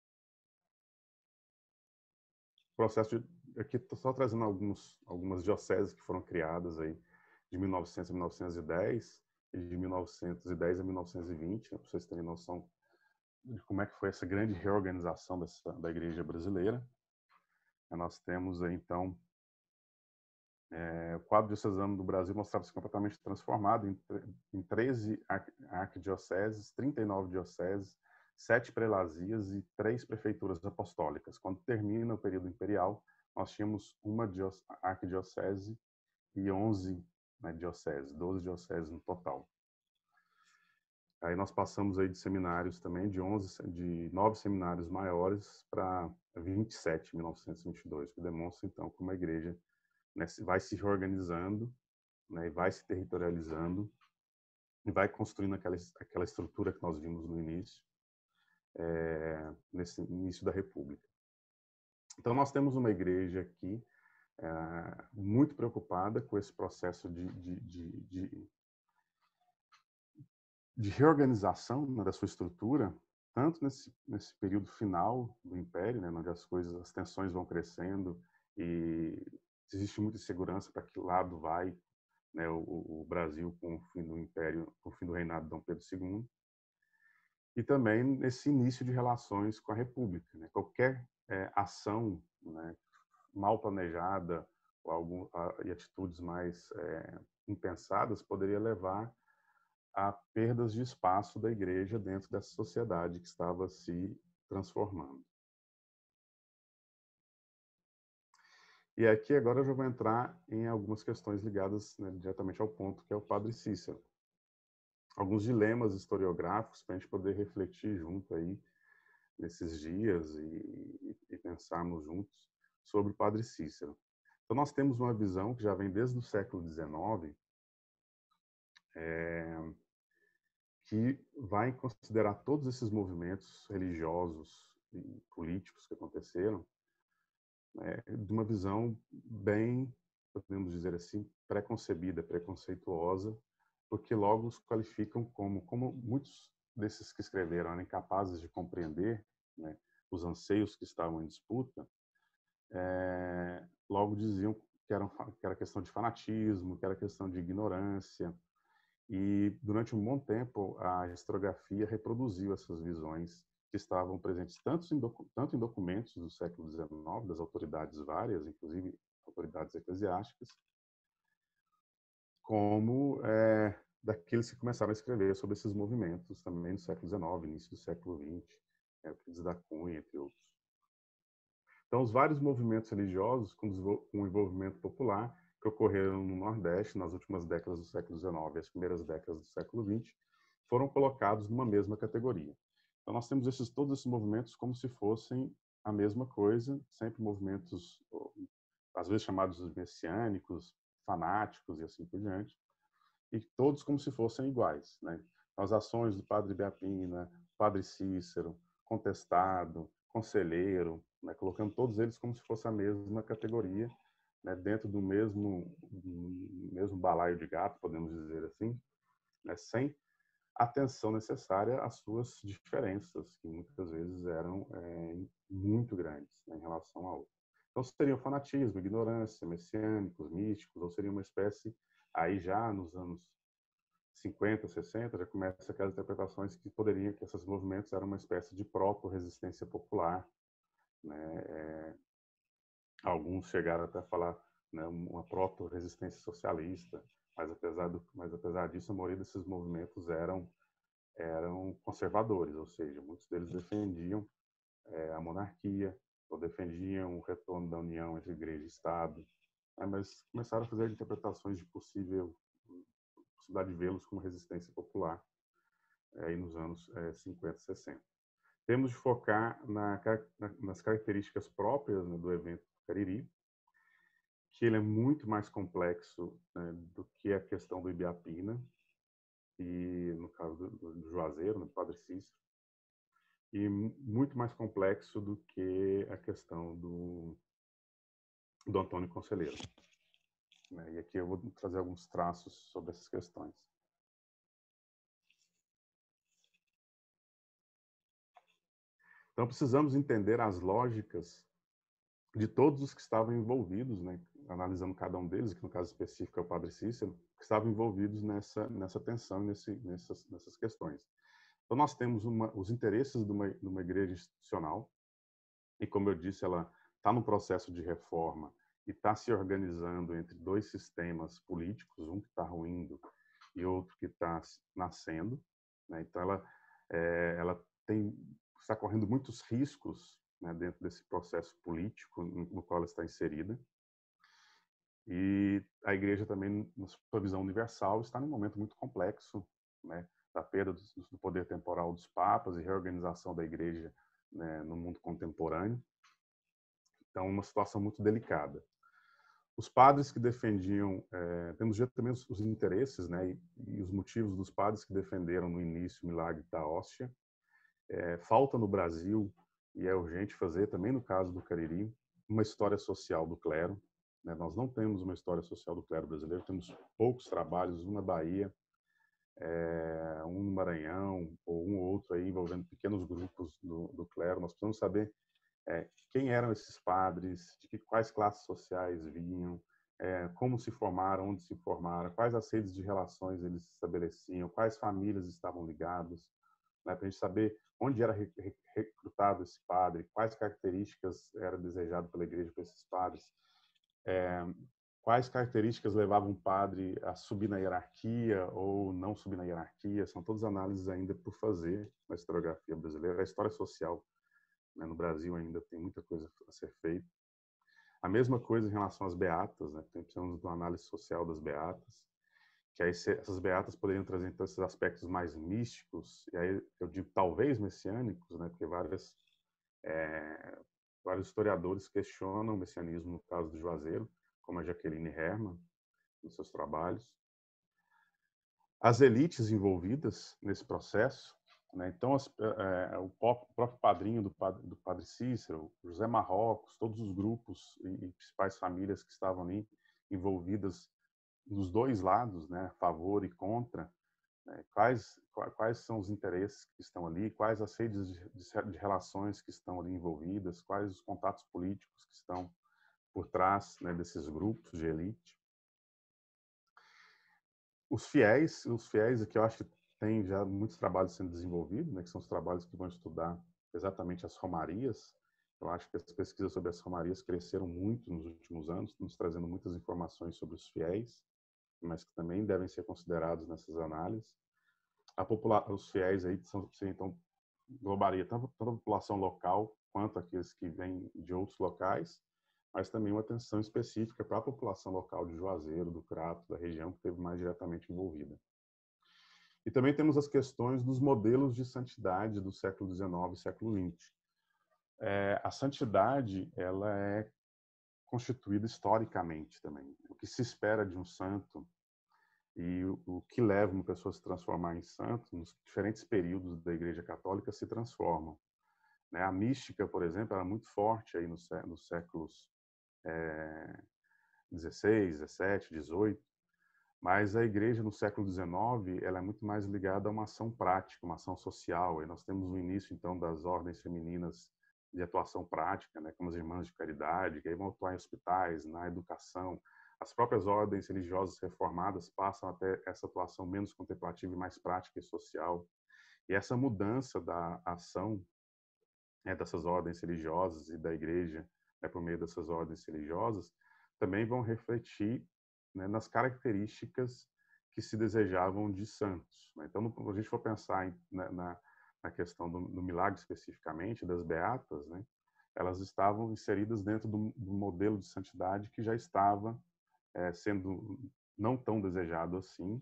O processo de, aqui estou só trazendo alguns, algumas dioceses que foram criadas aí de mil e novecentos a mil novecentos e dez e de mil novecentos e dez a mil novecentos e vinte, né, para vocês terem noção de como é que foi essa grande reorganização dessa, da Igreja brasileira. Nós temos aí, então, é, o quadro diocesano do Brasil mostrava-se completamente transformado em, em treze arquidioceses, trinta e nove dioceses, sete prelazias e três prefeituras apostólicas. Quando termina o período imperial, nós tínhamos uma arquidiocese e onze, né, dioceses, doze dioceses no total. Aí nós passamos aí de seminários também, de onze, de nove seminários maiores para vinte e sete em mil novecentos e vinte e dois, que demonstra então como a igreja, né, vai se reorganizando, né, e vai se territorializando e vai construindo aquela aquela estrutura que nós vimos no início, é, nesse início da República. Então nós temos uma igreja aqui é, muito preocupada com esse processo de, de, de, de de reorganização, né, da sua estrutura, tanto nesse, nesse período final do Império, né, onde as coisas, as tensões vão crescendo e existe muita insegurança para que lado vai, né, o, o Brasil com o fim do Império, com o fim do reinado de Dom Pedro segundo, e também nesse início de relações com a República, né, qualquer é, ação, né, mal planejada ou algum, a, e atitudes mais é, impensadas poderia levar a perdas de espaço da igreja dentro dessa sociedade que estava se transformando. E aqui agora eu já vou entrar em algumas questões ligadas, né, diretamente ao ponto, que é o Padre Cícero. Alguns dilemas historiográficos para a gente poder refletir junto aí nesses dias e, e pensarmos juntos sobre o Padre Cícero. Então nós temos uma visão que já vem desde o século dezenove, é, que vai considerar todos esses movimentos religiosos e políticos que aconteceram, né, de uma visão bem, podemos dizer assim, preconcebida, preconceituosa, porque logo os qualificam como, como muitos desses que escreveram eram incapazes de compreender, né, os anseios que estavam em disputa, é, logo diziam que, eram, que era questão de fanatismo, que era questão de ignorância. E durante um bom tempo a historiografia reproduziu essas visões que estavam presentes tanto em, tanto em documentos do século dezenove, das autoridades várias, inclusive autoridades eclesiásticas, como é, daqueles que começaram a escrever sobre esses movimentos também no século dezenove, início do século vinte, Euclides da Cunha, entre outros. Então, os vários movimentos religiosos com o envolvimento popular que ocorreram no Nordeste nas últimas décadas do século dezenove e as primeiras décadas do século vinte foram colocados numa mesma categoria. Então, nós temos esses, todos esses movimentos como se fossem a mesma coisa, sempre movimentos, às vezes chamados messiânicos, fanáticos e assim por diante, e todos como se fossem iguais, né? As ações do Padre Biapina, Padre Cícero, Contestado, Conselheiro, né? Colocando todos eles como se fosse a mesma categoria, né? Dentro do mesmo, do mesmo balaio de gato, podemos dizer assim, né? Sem atenção necessária às suas diferenças, que muitas vezes eram é, muito grandes, né, em relação a outros. Então, seriam fanatismo, ignorância, messiânicos, místicos, ou seria uma espécie, aí já nos anos cinquenta, sessenta, já começa aquelas interpretações que poderiam, que esses movimentos eram uma espécie de proto-resistência popular, né? É, alguns chegaram até a falar, né, uma proto-resistência socialista, mas apesar, do, mas apesar disso, a maioria desses movimentos eram eram conservadores, ou seja, muitos deles defendiam é, a monarquia, ou defendiam o retorno da união entre igreja e Estado, né, mas começaram a fazer interpretações de possível possibilidade de vê-los como resistência popular é, aí nos anos é, cinquenta, sessenta. Temos de focar na, na, nas características próprias, né, do evento Cariri, que ele é muito mais complexo, né, do que a questão do Ibiapina, e no caso do, do, do Juazeiro, do Padre Cícero, e muito mais complexo do que a questão do, do Antônio Conselheiro. E aqui eu vou trazer alguns traços sobre essas questões. Então, precisamos entender as lógicas de todos os que estavam envolvidos, né, analisando cada um deles, que no caso específico é o Padre Cícero, que estavam envolvidos nessa, nessa tensão, nesse, nessas, nessas questões. Então, nós temos uma, os interesses de uma, de uma igreja institucional, e como eu disse, ela está no processo de reforma e está se organizando entre dois sistemas políticos, um que está ruindo e outro que está nascendo, né? Então, ela, é, ela tem, está correndo muitos riscos, né, dentro desse processo político no qual ela está inserida. E a igreja também, na sua visão universal, está num momento muito complexo, né, da perda do, do poder temporal dos papas e reorganização da igreja, né, no mundo contemporâneo. Então, uma situação muito delicada. Os padres que defendiam, é, temos já também os, os interesses, né, e, e os motivos dos padres que defenderam no início o milagre da hóstia. É, falta no Brasil, e é urgente fazer, também no caso do Cariri, uma história social do clero. Né? Nós não temos uma história social do clero brasileiro, temos poucos trabalhos, um na Bahia, é, um no Maranhão, ou um ou outro aí envolvendo pequenos grupos do, do clero. Nós precisamos saber é, quem eram esses padres, de que, quais classes sociais vinham, é, como se formaram, onde se formaram, quais as redes de relações eles estabeleciam, quais famílias estavam ligadas, né, para a gente saber onde era recrutado esse padre, quais características era desejado pela igreja para esses padres, é, quais características levavam o padre a subir na hierarquia ou não subir na hierarquia. São todas análises ainda por fazer na historiografia brasileira. A história social, né, no Brasil ainda tem muita coisa a ser feita. A mesma coisa em relação às beatas, né? Precisamos de uma análise social das beatas, que aí essas beatas poderiam trazer então esses aspectos mais místicos, e aí eu digo talvez messiânicos, né? Porque várias, é, vários historiadores questionam o messianismo no caso do Juazeiro, como a Jaqueline Herman, nos seus trabalhos. As elites envolvidas nesse processo, né? Então as, é, o próprio padrinho do padre, do padre Cícero, José Marrocos, todos os grupos e, e principais famílias que estavam ali envolvidas dos dois lados, né, a favor e contra, né, quais, quais são os interesses que estão ali, quais as redes de, de, de relações que estão ali envolvidas, quais os contatos políticos que estão por trás, né, desses grupos de elite. Os fiéis, os fiéis aqui eu acho que tem já muitos trabalhos sendo desenvolvidos, né, que são os trabalhos que vão estudar exatamente as romarias. Eu acho que as pesquisas sobre as romarias cresceram muito nos últimos anos, nos trazendo muitas informações sobre os fiéis, mas que também devem ser considerados nessas análises. A popula os fiéis aí são, então, englobaria tanto a população local quanto aqueles que vêm de outros locais, mas também uma atenção específica para a população local de Juazeiro, do Crato, da região que esteve mais diretamente envolvida. E também temos as questões dos modelos de santidade do século dezenove e século vinte. É, a santidade, ela é constituída historicamente também. O que se espera de um santo e o, o que leva uma pessoa a se transformar em santo, nos diferentes períodos da Igreja Católica, se transformam. Né? A mística, por exemplo, era muito forte aí nos, nos séculos é, dezesseis, dezessete, dezoito, mas a Igreja no século dezenove ela é muito mais ligada a uma ação prática, uma ação social. E nós temos o início, então, das ordens femininas de atuação prática, né, como as Irmãs de Caridade, que aí vão atuar em hospitais, na educação. As próprias ordens religiosas reformadas passam a ter essa atuação menos contemplativa e mais prática e social. E essa mudança da ação, né, dessas ordens religiosas e da Igreja, né, por meio dessas ordens religiosas, também vão refletir, né, nas características que se desejavam de santos. Né? Então, se a gente for pensar em, na, na, na questão do, do milagre especificamente, das beatas, né, elas estavam inseridas dentro do, do modelo de santidade que já estava é, sendo não tão desejado assim,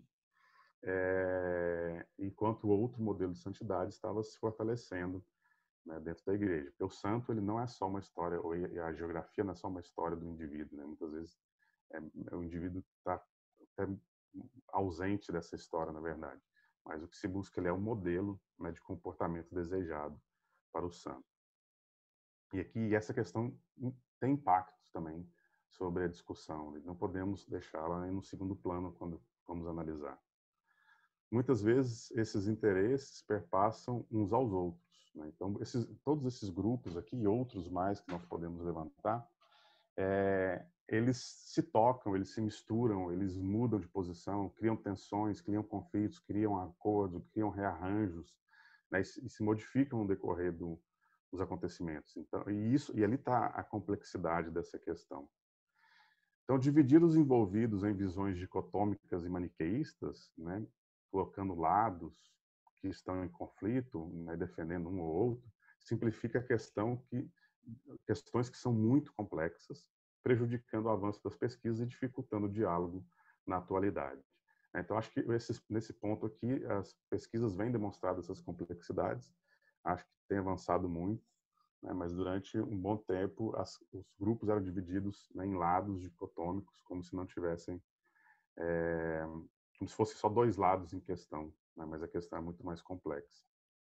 é, enquanto o outro modelo de santidade estava se fortalecendo, né, dentro da igreja. Porque o santo ele não é só uma história, ou a geografia não é só uma história do indivíduo. Né? Muitas vezes é, o indivíduo está até ausente dessa história, na verdade. Mas o que se busca ele é um modelo, né, de comportamento desejado para o santo. E aqui essa questão tem impactos também sobre a discussão. Não podemos deixá-la no segundo plano quando vamos analisar. Muitas vezes esses interesses perpassam uns aos outros. Né? Então, esses, todos esses grupos aqui e outros mais que nós podemos levantar, é, eles se tocam, eles se misturam, eles mudam de posição, criam tensões, criam conflitos, criam acordos, criam rearranjos, né? e, e se modificam no decorrer do, dos acontecimentos. Então, e, isso, e ali está a complexidade dessa questão. Então, dividir os envolvidos em visões dicotômicas e maniqueístas, né, colocando lados que estão em conflito, né, defendendo um ou outro, simplifica a questão que questões que são muito complexas, prejudicando o avanço das pesquisas e dificultando o diálogo na atualidade. Então, acho que esse, nesse ponto aqui, as pesquisas vêm demonstrando essas complexidades, acho que tem avançado muito, né, mas durante um bom tempo as, os grupos eram divididos, né, em lados dicotômicos, como se não tivessem, é, como se fossem só dois lados em questão, né, mas a questão é muito mais complexa.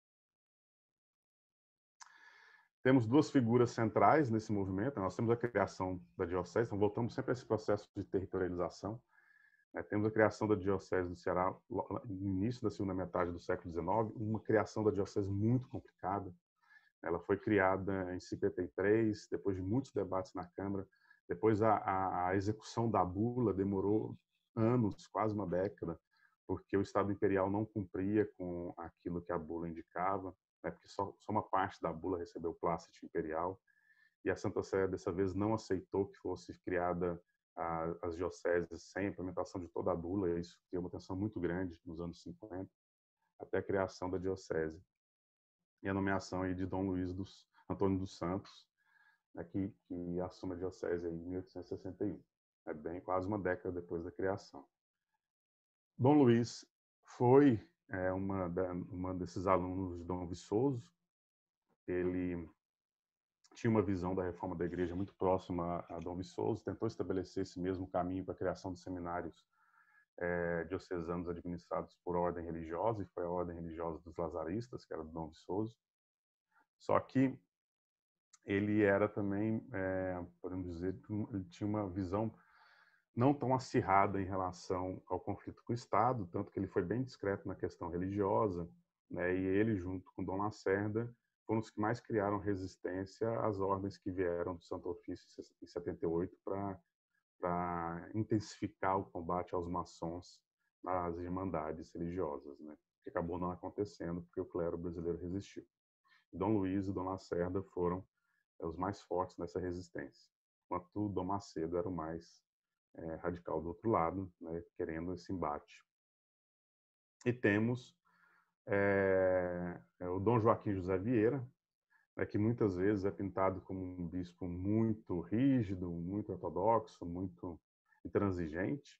Temos duas figuras centrais nesse movimento. Nós temos a criação da diocese, então voltamos sempre a esse processo de territorialização. É, temos a criação da diocese do Ceará no início da segunda metade do século dezenove, uma criação da diocese muito complicada. Ela foi criada em cinquenta e três, depois de muitos debates na Câmara. Depois a, a, a execução da bula demorou anos, quase uma década, porque o Estado Imperial não cumpria com aquilo que a bula indicava, né, porque só, só uma parte da bula recebeu o plácito imperial, e a Santa Sé dessa vez não aceitou que fosse criada a, as dioceses sem a implementação de toda a bula, e isso criou uma tensão muito grande nos anos cinquenta, até a criação da diocese e a nomeação aí de Dom Luiz dos, Antônio dos Santos, né, que, que assume a diocese em mil oitocentos e sessenta e um. É bem quase uma década depois da criação. Dom Luiz foi é, uma, da, uma desses alunos de Dom Viçoso. Ele tinha uma visão da reforma da igreja muito próxima a Dom Viçoso, tentou estabelecer esse mesmo caminho para a criação dos seminários é, diocesanos administrados por ordem religiosa, e foi a ordem religiosa dos lazaristas, que era do Dom Viçoso. Só que ele era também, é, podemos dizer, ele tinha uma visão não tão acirrada em relação ao conflito com o Estado, tanto que ele foi bem discreto na questão religiosa, né, e ele, junto com Dom Lacerda, foram os que mais criaram resistência às ordens que vieram do Santo Ofício em setenta e oito para intensificar o combate aos maçons nas irmandades religiosas, né, que acabou não acontecendo porque o clero brasileiro resistiu. Dom Luiz e Dom Lacerda foram os mais fortes nessa resistência, enquanto Dom Macedo era o mais é, radical do outro lado, né, querendo esse embate. E temos é, o Dom Joaquim José Vieira, né, que muitas vezes é pintado como um bispo muito rígido, muito ortodoxo, muito intransigente,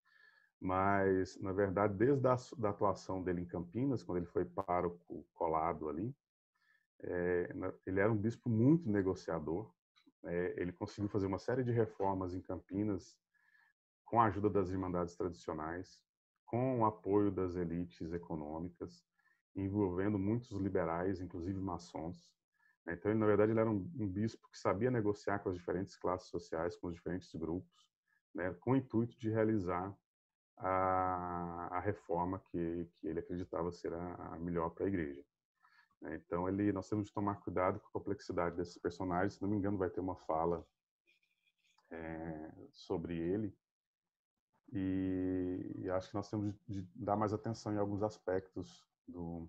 mas, na verdade, desde a da atuação dele em Campinas, quando ele foi pároco colado ali, é, ele era um bispo muito negociador. É, ele conseguiu fazer uma série de reformas em Campinas com a ajuda das irmandades tradicionais, com o apoio das elites econômicas, envolvendo muitos liberais, inclusive maçons. Então, ele, na verdade, ele era um, um bispo que sabia negociar com as diferentes classes sociais, com os diferentes grupos, né, com o intuito de realizar a, a reforma que, que ele acreditava ser a, a melhor para a igreja. Então, ele, nós temos de tomar cuidado com a complexidade desses personagens. Se não me engano, vai ter uma fala é, sobre ele. E, e acho que nós temos de dar mais atenção em alguns aspectos do,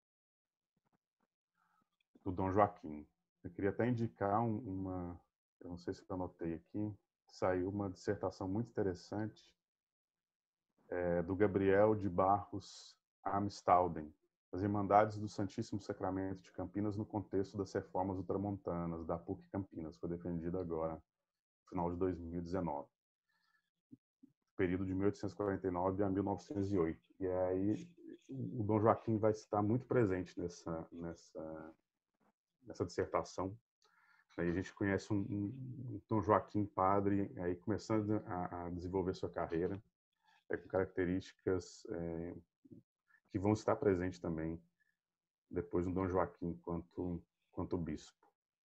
do Dom Joaquim. Eu queria até indicar um, uma, eu não sei se eu anotei aqui, saiu uma dissertação muito interessante é, do Gabriel de Barros Amstalden, As Irmandades do Santíssimo Sacramento de Campinas no contexto das reformas ultramontanas, da P U C Campinas. Foi defendido agora, no final de dois mil e dezenove. Período de mil oitocentos e quarenta e nove a mil novecentos e oito. E aí o Dom Joaquim vai estar muito presente nessa, nessa, nessa dissertação. Aí a gente conhece um, um Dom Joaquim padre, aí começando a, a desenvolver sua carreira, é, com características é, que vão estar presentes também depois do Dom Joaquim quanto, quanto bispo.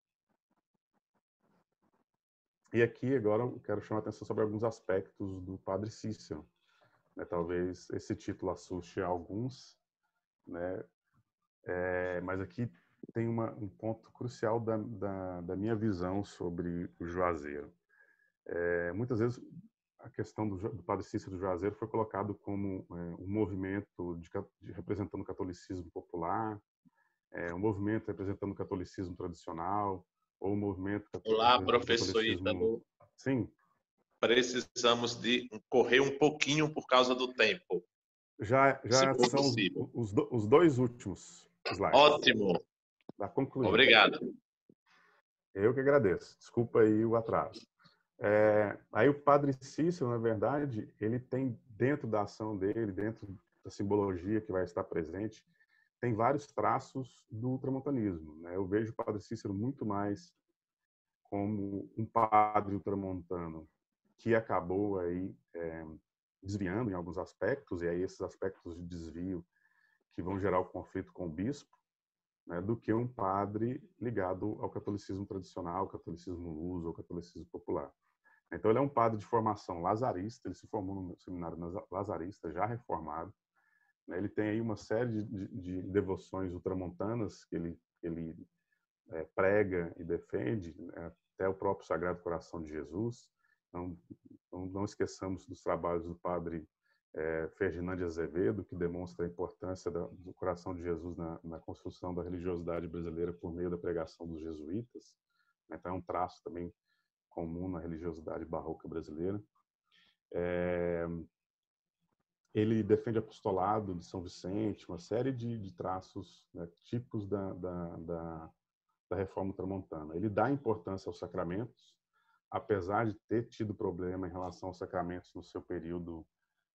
E aqui agora eu quero chamar a atenção sobre alguns aspectos do Padre Cícero. Né, talvez esse título assuste a alguns, né, é, mas aqui tem uma, um ponto crucial da, da, da minha visão sobre o Juazeiro. É, muitas vezes a questão do, do Padre Cícero do Juazeiro foi colocado como é, um movimento de, de, representando o catolicismo popular, é, um movimento representando o catolicismo tradicional, ou um movimento Olá, representando o professor catolicismo... Ítalo. Sim. Precisamos de correr um pouquinho por causa do tempo. Já, Se já for são os, possível. os, os dois últimos slides. Ótimo. Está concluindo. Obrigado. Eu que agradeço. Desculpa aí o atraso. É, aí o Padre Cícero, na verdade, ele tem dentro da ação dele, dentro da simbologia que vai estar presente, tem vários traços do ultramontanismo. Né? Eu vejo o Padre Cícero muito mais como um padre ultramontano que acabou aí é, desviando em alguns aspectos, e aí esses aspectos de desvio que vão gerar o conflito com o bispo, né, do que um padre ligado ao catolicismo tradicional, catolicismo luso ou catolicismo popular. Então, ele é um padre de formação lazarista, ele se formou no seminário lazarista, já reformado. Ele tem aí uma série de, de devoções ultramontanas que ele, ele é, prega e defende, né, até o próprio Sagrado Coração de Jesus. Então, não, não esqueçamos dos trabalhos do padre é, Ferdinand de Azevedo, que demonstra a importância da, do Coração de Jesus na, na construção da religiosidade brasileira por meio da pregação dos jesuítas. Então, é um traço também comum na religiosidade barroca brasileira. É, ele defende apostolado de São Vicente, uma série de, de traços, né, tipos da, da, da, da Reforma Tramontana. Ele dá importância aos sacramentos, apesar de ter tido problema em relação aos sacramentos no seu período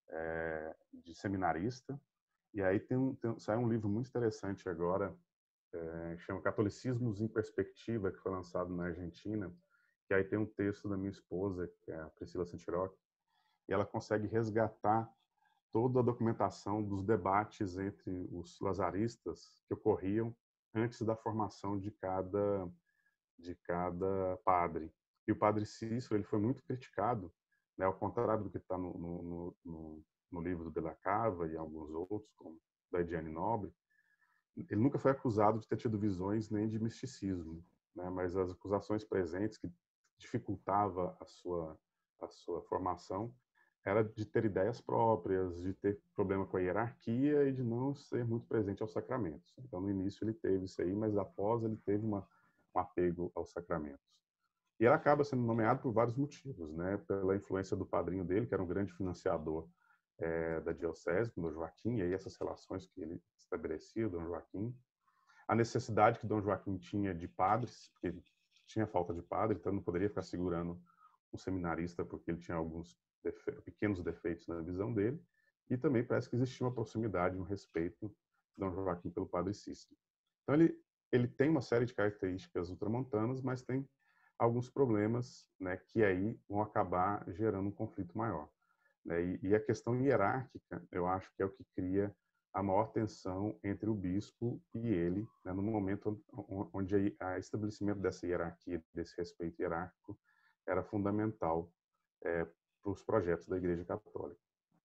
é, de seminarista. E aí tem um, tem, sai um livro muito interessante agora, é, que chama Catolicismos em Perspectiva, que foi lançado na Argentina, que aí tem um texto da minha esposa, que é a Priscila Santiroc, e ela consegue resgatar toda a documentação dos debates entre os lazaristas que ocorriam antes da formação de cada, de cada padre. E o padre Cícero ele foi muito criticado, né, ao contrário do que está no, no, no, no livro do De la Cava e alguns outros, como da Ediane Nobre. Ele nunca foi acusado de ter tido visões nem de misticismo, né, mas as acusações presentes que dificultava a sua, a sua formação era de ter ideias próprias, de ter problema com a hierarquia e de não ser muito presente aos sacramentos. Então, no início ele teve isso aí, mas após ele teve uma, um apego aos sacramentos. E ele acaba sendo nomeado por vários motivos, né? Pela influência do padrinho dele, que era um grande financiador é, da diocese, Dom Joaquim, e aí essas relações que ele estabelecia, Dom Joaquim. A necessidade que Dom Joaquim tinha de padres, porque tinha falta de padre, então não poderia ficar segurando um seminarista, porque ele tinha alguns defe... pequenos defeitos na visão dele, e também parece que existia uma proximidade, um respeito de Dom Joaquim pelo padre Cícero. Então ele, ele tem uma série de características ultramontanas, mas tem alguns problemas, né, que aí vão acabar gerando um conflito maior, né? E, e a questão hierárquica, eu acho que é o que cria a maior tensão entre o bispo e ele, né, no momento onde o estabelecimento dessa hierarquia, desse respeito hierárquico, era fundamental é, para os projetos da Igreja Católica.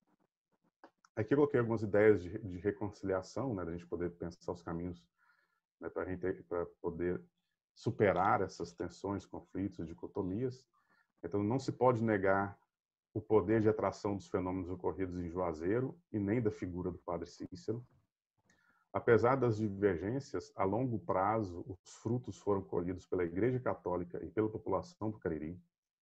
Aqui eu coloquei algumas ideias de, de reconciliação, né, da gente poder pensar os caminhos, né, para a gente para poder superar essas tensões, conflitos, dicotomias. Então, não se pode negar o poder de atração dos fenômenos ocorridos em Juazeiro e nem da figura do padre Cícero. Apesar das divergências, a longo prazo, os frutos foram colhidos pela Igreja Católica e pela população do Cariri.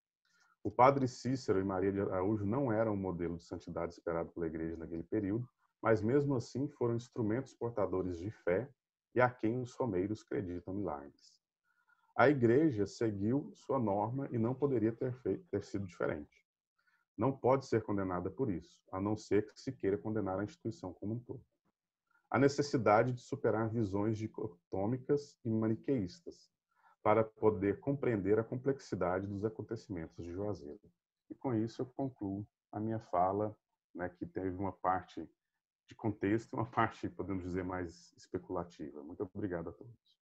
O padre Cícero e Maria de Araújo não eram o modelo de santidade esperado pela Igreja naquele período, mas mesmo assim foram instrumentos portadores de fé e a quem os romeiros acreditam milagres. A Igreja seguiu sua norma e não poderia ter, feito, ter sido diferente. Não pode ser condenada por isso, a não ser que se queira condenar a instituição como um todo. A necessidade de superar visões dicotômicas e maniqueístas, para poder compreender a complexidade dos acontecimentos de Juazeiro. E com isso eu concluo a minha fala, né, que teve uma parte de contexto e uma parte, podemos dizer, mais especulativa. Muito obrigado a todos.